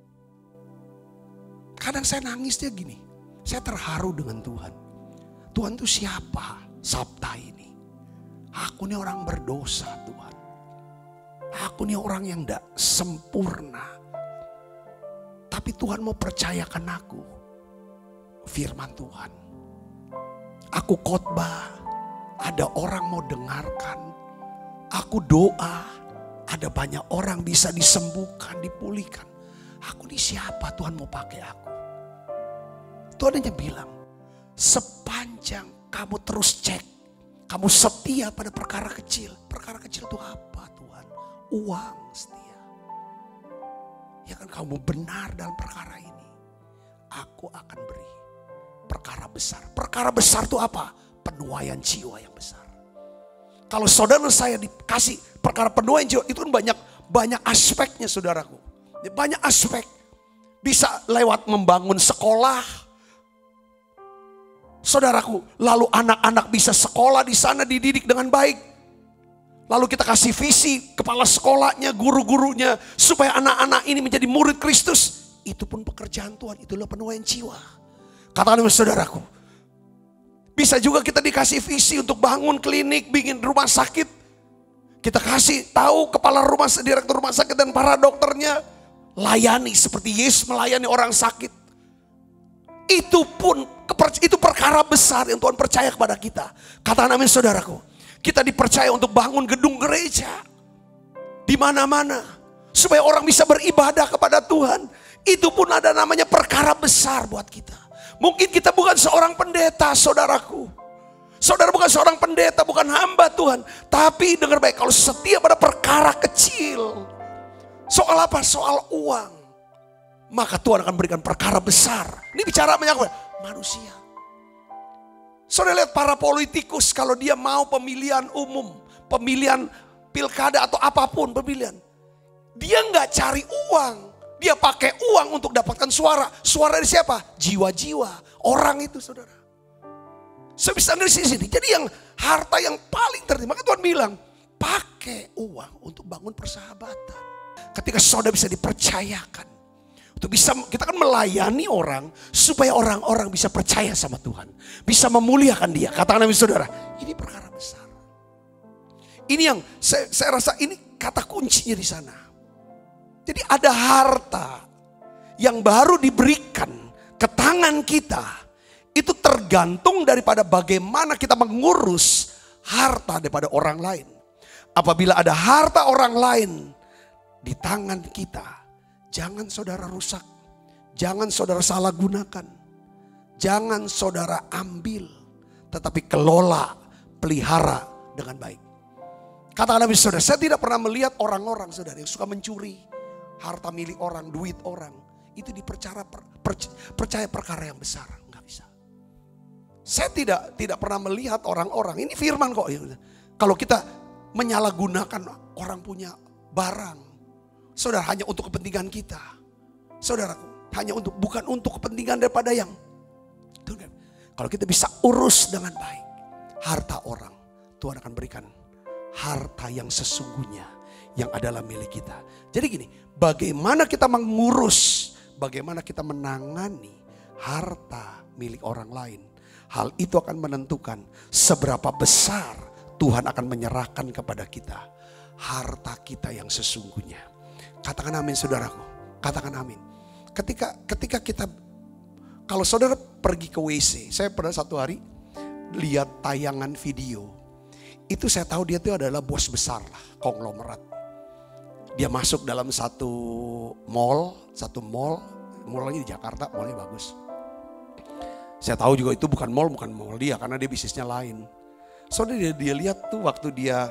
kadang saya nangisnya gini. Saya terharu dengan Tuhan. Tuhan tuh siapa? Sabta ini. Aku ini orang berdosa Tuhan. Aku ini orang yang tidak sempurna. Tapi Tuhan mau percayakan aku firman Tuhan. Aku khotbah. Ada orang mau dengarkan. Aku doa. Ada banyak orang bisa disembuhkan, dipulihkan. Aku ini siapa Tuhan mau pakai aku? Tuhan hanya bilang, sepanjang kamu terus cek. Kamu setia pada perkara kecil. Perkara kecil itu apa Tuhan? Uang setia. Ya kan kamu benar dalam perkara ini. Aku akan beri perkara besar. Perkara besar itu apa? Penuaian jiwa yang besar. Kalau saudara saya dikasih perkara penuaian jiwa, itu kan banyak aspeknya saudaraku. Banyak aspek. Bisa lewat membangun sekolah. Saudaraku, lalu anak-anak bisa sekolah di sana dididik dengan baik. Lalu kita kasih visi kepala sekolahnya, guru-gurunya, supaya anak-anak ini menjadi murid Kristus. Itu pun pekerjaan Tuhan, itulah penuaian jiwa. Katakan sama saudaraku. Bisa juga kita dikasih visi untuk bangun klinik, bikin rumah sakit. Kita kasih tahu kepala direktur rumah sakit dan para dokternya. Layani seperti Yesus melayani orang sakit. Itu pun, itu perkara besar yang Tuhan percaya kepada kita. Katakan amin saudaraku. Kita dipercaya untuk bangun gedung gereja. Di mana-mana. Supaya orang bisa beribadah kepada Tuhan. Itu pun ada namanya perkara besar buat kita. Mungkin kita bukan seorang pendeta saudaraku. Saudara bukan seorang pendeta, bukan hamba Tuhan. Tapi dengar baik, kalau setia pada perkara kecil. Soal apa? Soal uang. Maka Tuhan akan berikan perkara besar. Ini bicara banyak manusia. Saudara lihat para politikus kalau dia mau pemilihan umum. Pemilihan pilkada atau apapun pemilihan. Dia nggak cari uang. Dia pakai uang untuk dapatkan suara. Suara dari siapa? Jiwa-jiwa. Orang itu saudara. Sebisa dari sini. Jadi yang harta yang paling tertinggi. Maka Tuhan bilang, pakai uang untuk bangun persahabatan. Ketika saudara bisa dipercayakan. Untuk bisa, kita kan melayani orang. Supaya orang-orang bisa percaya sama Tuhan. Bisa memuliakan dia. Katakan saudara, ini perkara besar. Ini yang saya rasa ini kata kuncinya di sana. Jadi ada harta yang baru diberikan ke tangan kita. Itu tergantung daripada bagaimana kita mengurus harta daripada orang lain. Apabila ada harta orang lain di tangan kita, jangan saudara rusak. Jangan saudara salah gunakan. Jangan saudara ambil. Tetapi kelola, pelihara dengan baik. Katakan habis saudara, saya tidak pernah melihat orang-orang saudara yang suka mencuri harta milik orang, duit orang. Itu percaya perkara yang besar. Enggak bisa. Saya tidak pernah melihat orang-orang, ini firman kok. Kalau kita menyalahgunakan orang punya barang, saudara, hanya untuk kepentingan kita. Saudara, hanya bukan untuk kepentingan daripada yang. Kalau kita bisa urus dengan baik harta orang, Tuhan akan berikan harta yang sesungguhnya yang adalah milik kita. Jadi gini, bagaimana kita mengurus, bagaimana kita menangani harta milik orang lain. Hal itu akan menentukan seberapa besar Tuhan akan menyerahkan kepada kita harta kita yang sesungguhnya. Katakan amin saudaraku, katakan amin. Ketika kita, kalau saudara pergi ke WC, saya pernah satu hari lihat tayangan video. Itu saya tahu dia itu adalah bos besar lah, konglomerat. Dia masuk dalam satu mall lagi di Jakarta, mallnya bagus. Saya tahu juga itu bukan mall dia, karena dia bisnisnya lain. Soalnya dia lihat tuh waktu dia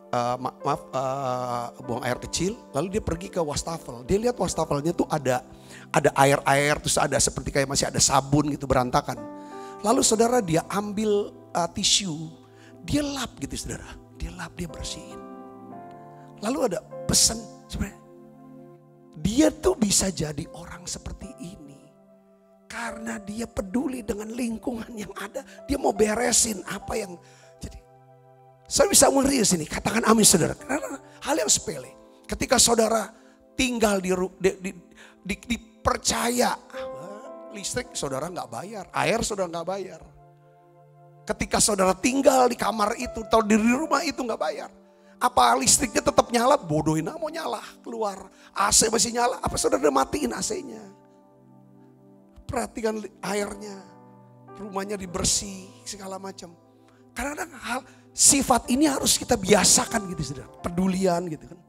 buang air kecil, lalu dia pergi ke wastafel. Dia lihat wastafelnya tuh ada air, terus ada seperti kayak masih ada sabun gitu berantakan. Lalu saudara dia ambil tisu, dia lap gitu saudara. Dia lap, dia bersihin. Lalu ada pesan sebenarnya. Dia tuh bisa jadi orang seperti ini karena dia peduli dengan lingkungan yang ada. Dia mau beresin apa yang jadi. Saya bisa mengeri sini, katakan amin saudara. Karena hal yang sepele. Ketika saudara tinggal dipercaya, listrik saudara nggak bayar, air saudara nggak bayar. Ketika saudara tinggal di kamar itu atau di rumah itu nggak bayar. Apa listriknya tetap nyala? Bodohin, mau nyala keluar. AC masih nyala, apa saudara udah matiin AC-nya? Perhatikan airnya, rumahnya dibersih segala macam. Karena hal sifat ini harus kita biasakan gitu saudara, pedulian gitu kan.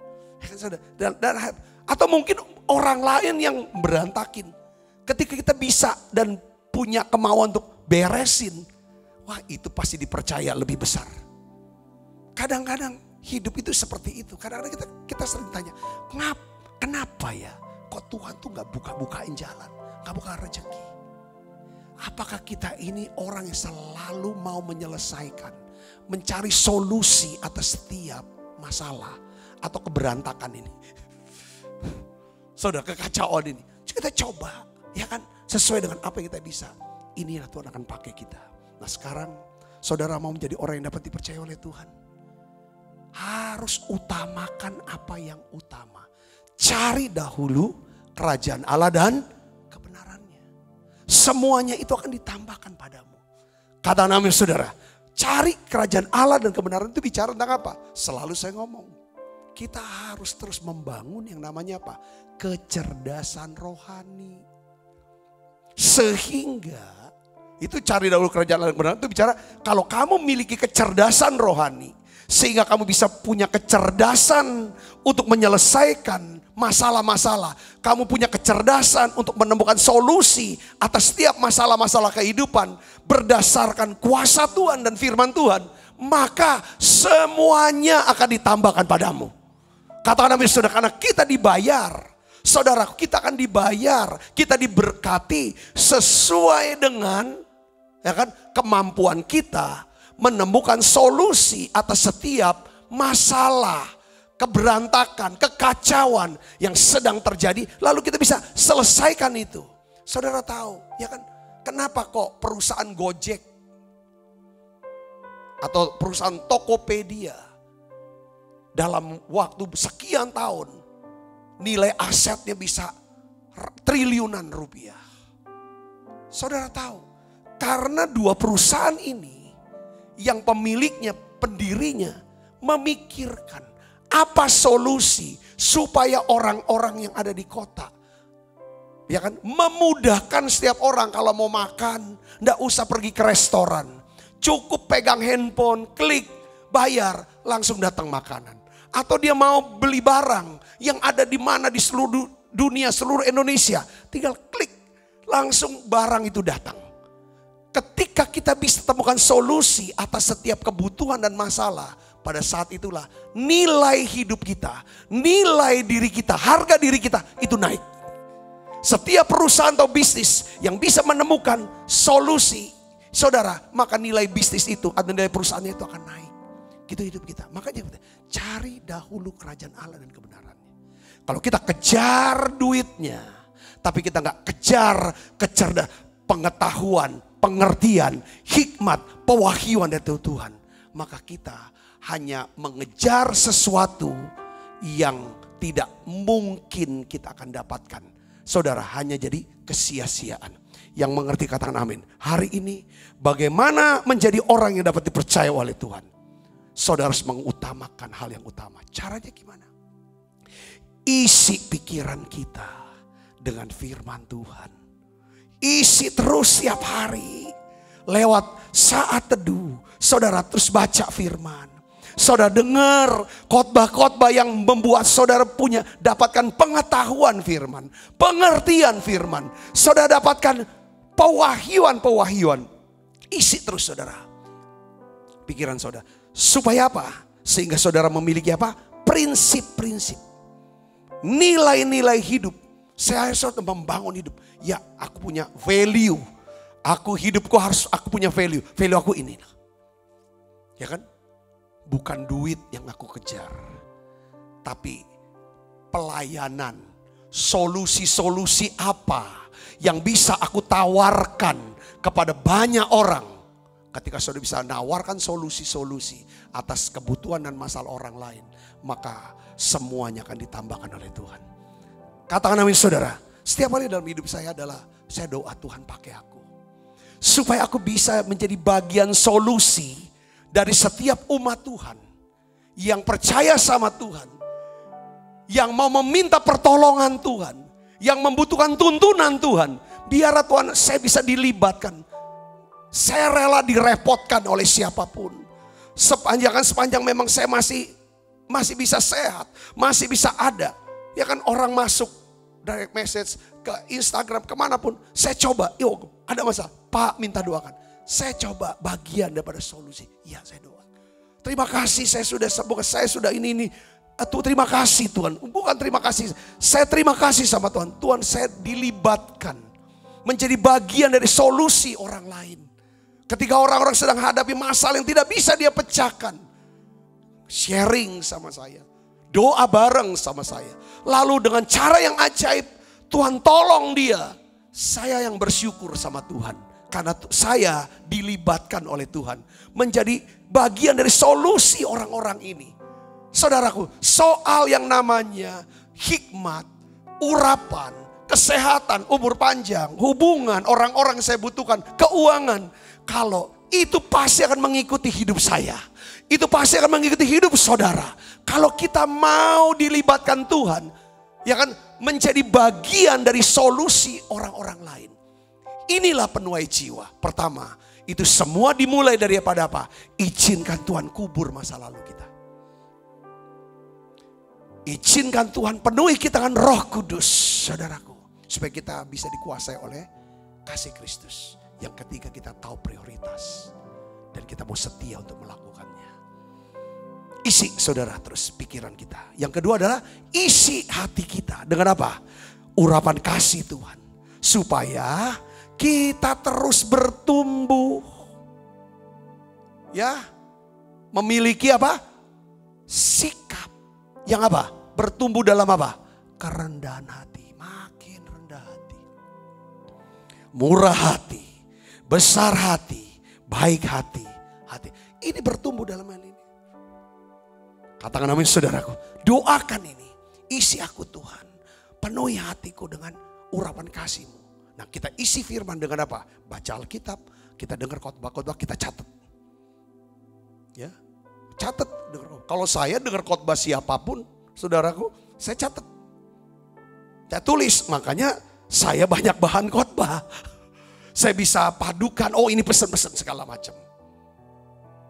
Atau mungkin orang lain yang berantakin. Ketika kita bisa dan punya kemauan untuk beresin, wah itu pasti dipercaya lebih besar. Kadang-kadang hidup itu seperti itu. Kadang-kadang kita sering tanya, kenapa ya kok Tuhan tuh gak buka-bukain jalan, gak buka rezeki. Apakah kita ini orang yang selalu mau menyelesaikan, mencari solusi atas setiap masalah atau keberantakan ini. Saudara, kekacauan ini. Kita coba, ya kan, sesuai dengan apa yang kita bisa. Inilah Tuhan akan pakai kita. Nah sekarang, saudara mau menjadi orang yang dapat dipercaya oleh Tuhan. Harus utamakan apa yang utama. Cari dahulu kerajaan Allah dan kebenarannya. Semuanya itu akan ditambahkan padamu. Kata amin saudara. Cari kerajaan Allah dan kebenaran itu bicara tentang apa? Selalu saya ngomong. Kita harus terus membangun yang namanya apa? Kecerdasan rohani. Sehingga itu cari dahulu kerajaan Allah dan kebenaran itu bicara kalau kamu memiliki kecerdasan rohani. Sehingga kamu bisa punya kecerdasan untuk menyelesaikan masalah-masalah. Kamu punya kecerdasan untuk menemukan solusi atas setiap masalah-masalah kehidupan. Berdasarkan kuasa Tuhan dan firman Tuhan. Maka semuanya akan ditambahkan padamu. Katakan amin saudara, karena kita dibayar. Saudara, kita akan dibayar. Kita diberkati sesuai dengan ya kan, kemampuan kita. Menemukan solusi atas setiap masalah, keberantakan, kekacauan yang sedang terjadi. Lalu kita bisa selesaikan itu. Saudara tahu, ya kan? Kenapa kok perusahaan Gojek atau perusahaan Tokopedia dalam waktu sekian tahun nilai asetnya bisa triliunan rupiah? Saudara tahu, karena dua perusahaan ini yang pemiliknya, pendirinya memikirkan apa solusi supaya orang-orang yang ada di kota, ya kan, memudahkan setiap orang kalau mau makan, nggak usah pergi ke restoran, cukup pegang handphone, klik, bayar, langsung datang makanan. Atau dia mau beli barang yang ada di mana di seluruh dunia, seluruh Indonesia. Tinggal klik, langsung barang itu datang. Ketika kita bisa temukan solusi atas setiap kebutuhan dan masalah, pada saat itulah nilai hidup kita, nilai diri kita, harga diri kita itu naik. Setiap perusahaan atau bisnis yang bisa menemukan solusi, saudara, maka nilai bisnis itu atau nilai perusahaannya itu akan naik. Gitu hidup kita. Makanya cari dahulu kerajaan Allah dan kebenarannya. Kalau kita kejar duitnya, tapi kita nggak kejar kecerdasan, pengetahuan, pengertian, hikmat, pewahyuan dari Tuhan, maka kita hanya mengejar sesuatu yang tidak mungkin kita akan dapatkan. Saudara, hanya jadi kesia-siaan. Yang mengerti katakan amin. Hari ini bagaimana menjadi orang yang dapat dipercaya oleh Tuhan? Saudara harus mengutamakan hal yang utama. Caranya gimana? Isi pikiran kita dengan firman Tuhan. Isi terus setiap hari. Lewat saat teduh, saudara terus baca firman. Saudara dengar khotbah-khotbah yang membuat saudara dapatkan pengetahuan firman, pengertian firman. Saudara dapatkan pewahyuan. Isi terus saudara pikiran saudara. Supaya apa? Sehingga saudara memiliki apa? Prinsip-prinsip. Nilai-nilai hidup. Saya harus membangun hidup. Ya, aku punya value. Hidupku harus aku punya value. Value aku ini. Ya kan? Bukan duit yang aku kejar. Tapi pelayanan. Solusi-solusi apa yang bisa aku tawarkan kepada banyak orang. Ketika saudara bisa menawarkan solusi-solusi atas kebutuhan dan masalah orang lain, maka semuanya akan ditambahkan oleh Tuhan. Katakan amin saudara. Setiap hari dalam hidup saya adalah saya doa Tuhan pakai aku. Supaya aku bisa menjadi bagian solusi dari setiap umat Tuhan. Yang percaya sama Tuhan. Yang mau meminta pertolongan Tuhan. Yang membutuhkan tuntunan Tuhan. Biar Tuhan saya bisa dilibatkan. Saya rela direpotkan oleh siapapun. Sepanjang memang saya masih bisa sehat. Masih bisa ada. Ya kan orang masuk direct message ke Instagram kemanapun. Saya coba. Yuk ada masalah. Pak minta doakan. Saya coba bagian daripada solusi. Ya saya doa. Terima kasih saya sudah ini. Terima kasih Tuhan. Bukan terima kasih. Saya terima kasih sama Tuhan. Tuhan saya dilibatkan. Menjadi bagian dari solusi orang lain. Ketika orang-orang sedang hadapi masalah yang tidak bisa dia pecahkan. Sharing sama saya. Doa bareng sama saya. Lalu dengan cara yang ajaib. Tuhan tolong dia. Saya yang bersyukur sama Tuhan. Karena saya dilibatkan oleh Tuhan. Menjadi bagian dari solusi orang-orang ini. Saudaraku, soal yang namanya hikmat, urapan, kesehatan, umur panjang, hubungan, orang-orang yang saya butuhkan, keuangan. Kalau itu pasti akan mengikuti hidup saya. Itu pasti akan mengikuti hidup saudara. Kalau kita mau dilibatkan Tuhan, ya kan, menjadi bagian dari solusi orang-orang lain. Inilah penuai jiwa. Pertama, itu semua dimulai daripada apa? Izinkan Tuhan kubur masa lalu kita. Izinkan Tuhan penuhi kita dengan Roh Kudus, saudaraku. Supaya kita bisa dikuasai oleh kasih Kristus. Yang ketiga, kita tahu prioritas. Dan kita mau setia untuk melakukannya. Isi saudara terus pikiran kita. Yang kedua adalah isi hati kita. Dengan apa? Urapan kasih Tuhan. Supaya kita terus bertumbuh. Ya. Memiliki apa? Sikap. Yang apa? Bertumbuh dalam apa? Kerendahan hati. Makin rendah hati. Murah hati. Besar hati. Baik hati. Ini bertumbuh dalam hal ini. Katakan amin saudaraku. Doakan ini. Isi aku Tuhan. Penuhi hatiku dengan urapan kasih-Mu. Nah kita isi firman dengan apa? Baca Alkitab. Kita dengar khotbah-khotbah. Kita catat. Ya. Catat. Kalau saya dengar khotbah siapapun. Saudaraku. Saya catat. Saya tulis. Makanya saya banyak bahan khotbah. Saya bisa padukan. Oh ini pesan-pesan segala macam.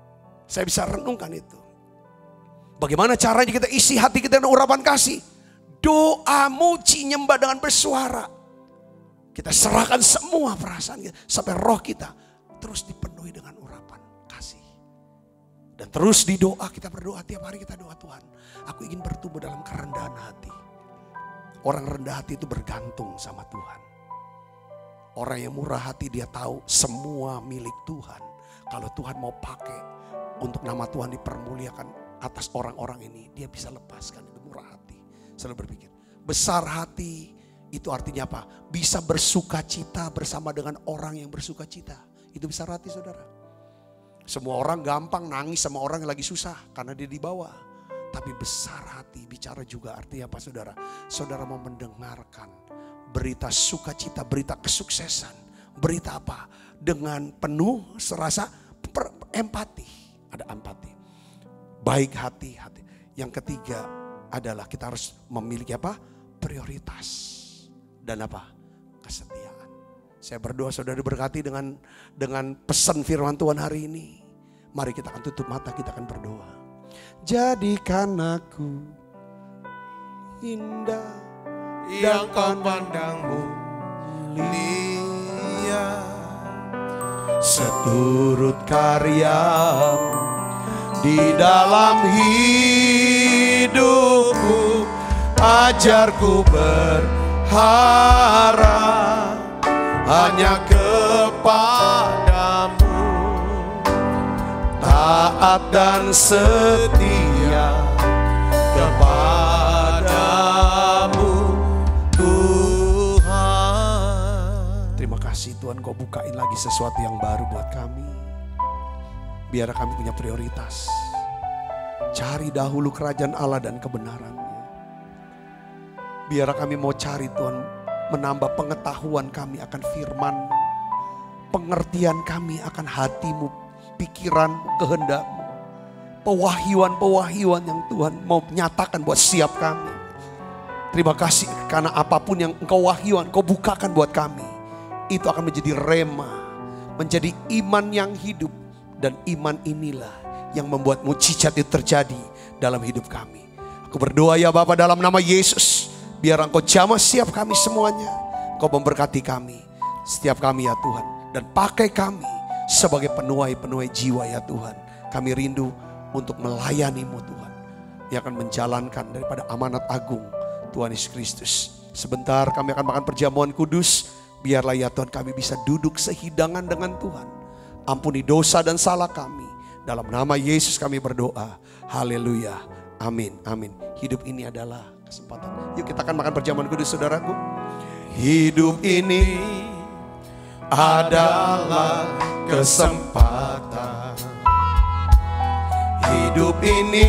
Saya bisa renungkan itu. Bagaimana caranya kita isi hati kita dengan urapan kasih? Doa, muji, nyembah dengan bersuara. Kita serahkan semua perasaan kita sampai roh kita terus dipenuhi dengan urapan kasih. Dan terus di doa, kita berdoa tiap hari, kita doa, Tuhan, aku ingin bertumbuh dalam kerendahan hati. Orang rendah hati itu bergantung sama Tuhan. Orang yang murah hati dia tahu semua milik Tuhan. Kalau Tuhan mau pakai untuk nama Tuhan dipermuliakan atas orang-orang ini, dia bisa lepaskan. Itu murah hati. Selalu berpikir besar hati. Itu artinya apa? Bisa bersuka cita bersama dengan orang yang bersuka cita. Itu besar hati, saudara. Semua orang gampang nangis sama orang yang lagi susah karena dia di bawah. Tapi besar hati bicara juga artinya apa, saudara? Saudara mau mendengarkan berita sukacita, berita kesuksesan. Berita apa? Dengan penuh serasa empati. Ada empati. Baik hati. Yang ketiga adalah kita harus memiliki apa? Prioritas. Dan apa? Kesetiaan. Saya berdoa saudara diberkati dengan pesan firman Tuhan hari ini. Mari kita akan tutup mata, kita akan berdoa. Jadikan aku indah yang kau pandangmu mulia, seturut karyamu di dalam hidupku. Ajarku berharap hanya kepadamu, taat dan setia kepadamu Tuhan. Terima kasih Tuhan, kau bukain lagi sesuatu yang baru buat kami. Biar kami punya prioritas. Cari dahulu kerajaan Allah dan kebenarannya. Biar kami mau cari Tuhan, menambah pengetahuan kami akan firman, pengertian kami akan hatimu, pikiran, kehendakmu, pewahyuan yang Tuhan mau nyatakan buat setiap kami. Terima kasih karena apapun yang engkau wahyuan, engkau bukakan buat kami, itu akan menjadi rema, menjadi iman yang hidup. Dan iman inilah yang membuat mujizat itu terjadi dalam hidup kami. Aku berdoa ya Bapa dalam nama Yesus, biar engkau jamah setiap kami semuanya. Engkau memberkati kami, setiap kami ya Tuhan. Dan pakai kami sebagai penuai-penuai jiwa ya Tuhan. Kami rindu untuk melayani-Mu Tuhan, yang akan menjalankan daripada amanat agung Tuhan Yesus Kristus. Sebentar kami akan makan perjamuan kudus. Biarlah ya Tuhan kami bisa duduk sehidangan dengan Tuhan. Ampuni dosa dan salah kami. Dalam nama Yesus kami berdoa. Haleluya. Amin. Amin. Hidup ini adalah kesempatan. Yuk kita akan makan perjamuan kudus saudaraku. Hidup ini adalah kesempatan. Hidup ini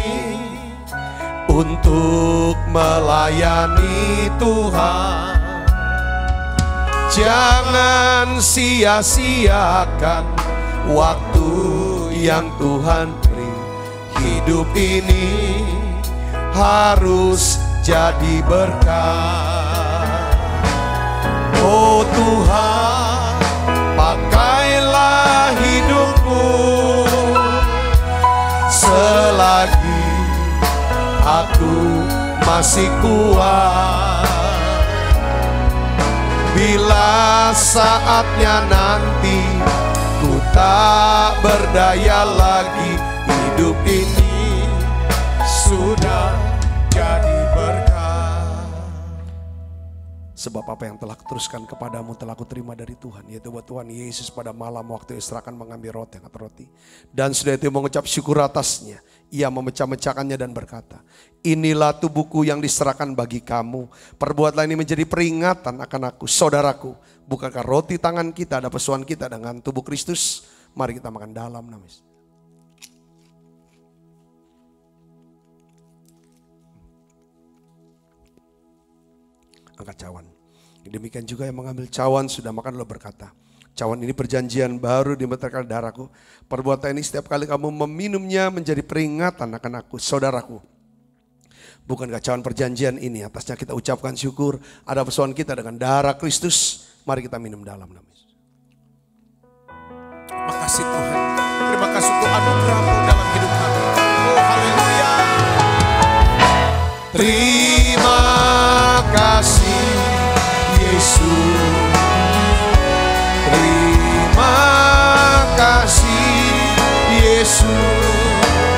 untuk melayani Tuhan. Jangan sia-siakan waktu yang Tuhan beri. Hidup ini harus jadi berkat. Oh Tuhan, pakailah hidupku selagi aku masih kuat. Bila saatnya nanti ku tak berdaya lagi, hidup ini sudah jadi berkat. Sebab apa yang telah kuteruskan kepadamu telah kuterima dari Tuhan, yaitu buat Tuhan Yesus pada malam waktu Isra akan mengambil roti. Dan sudah itu mengucap syukur atasnya, ia memecah-mecahkannya dan berkata, inilah tubuhku yang diserahkan bagi kamu. Perbuatlah ini menjadi peringatan akan aku. Saudaraku, bukankah roti tangan kita ada pesuan kita dengan tubuh Kristus? Mari kita makan dalam nama Yesus. Angkat cawan. Demikian juga yang mengambil cawan sudah makan lalu berkata, cawan ini perjanjian baru dimeterkan darahku. Perbuatan ini setiap kali kamu meminumnya menjadi peringatan akan aku. Saudaraku, bukankah cawan perjanjian ini atasnya kita ucapkan syukur, ada pesuan kita dengan darah Kristus. Mari kita minum dalam nama Yesus. Terima kasih Tuhan. Terima kasih untuk anugerah-Mu dalam Terima kasih Yesus. Terima kasih Yesus.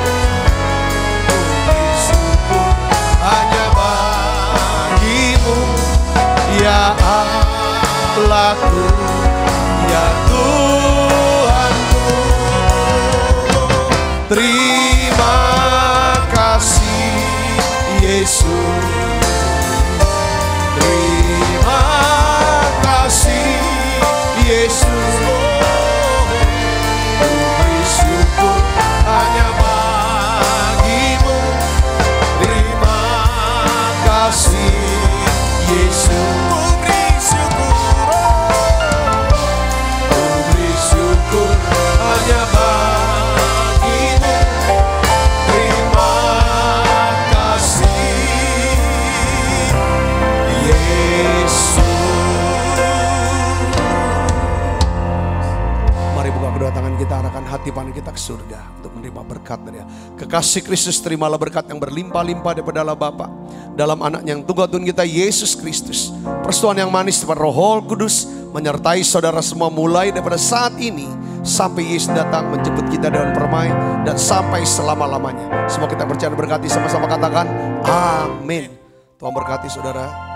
Syukur hanya bagimu ya Allahku, ya Tuhanku. Terima kasih Yesus. Terima kasih Yesus. Bersyukur hanya bagimu. Terima kasih Yesus. Bersyukur hanya bagimu. Terima kasih Yesus. Mari buka kedua tangan kita, arahkan hati pandang kita ke surga untuk menerima berkat dari Allah. Kekasih Kristus, terimalah berkat yang berlimpah-limpah daripada Allah Bapa dalam anaknya yang tunggal Tuhan kita Yesus Kristus. Persetujuan yang manis daripada Roh Kudus menyertai saudara semua mulai daripada saat ini sampai Yesus datang menjemput kita dengan permai dan sampai selama-lamanya. Semua kita percaya berkati, sama-sama katakan amin. Tuhan berkati saudara.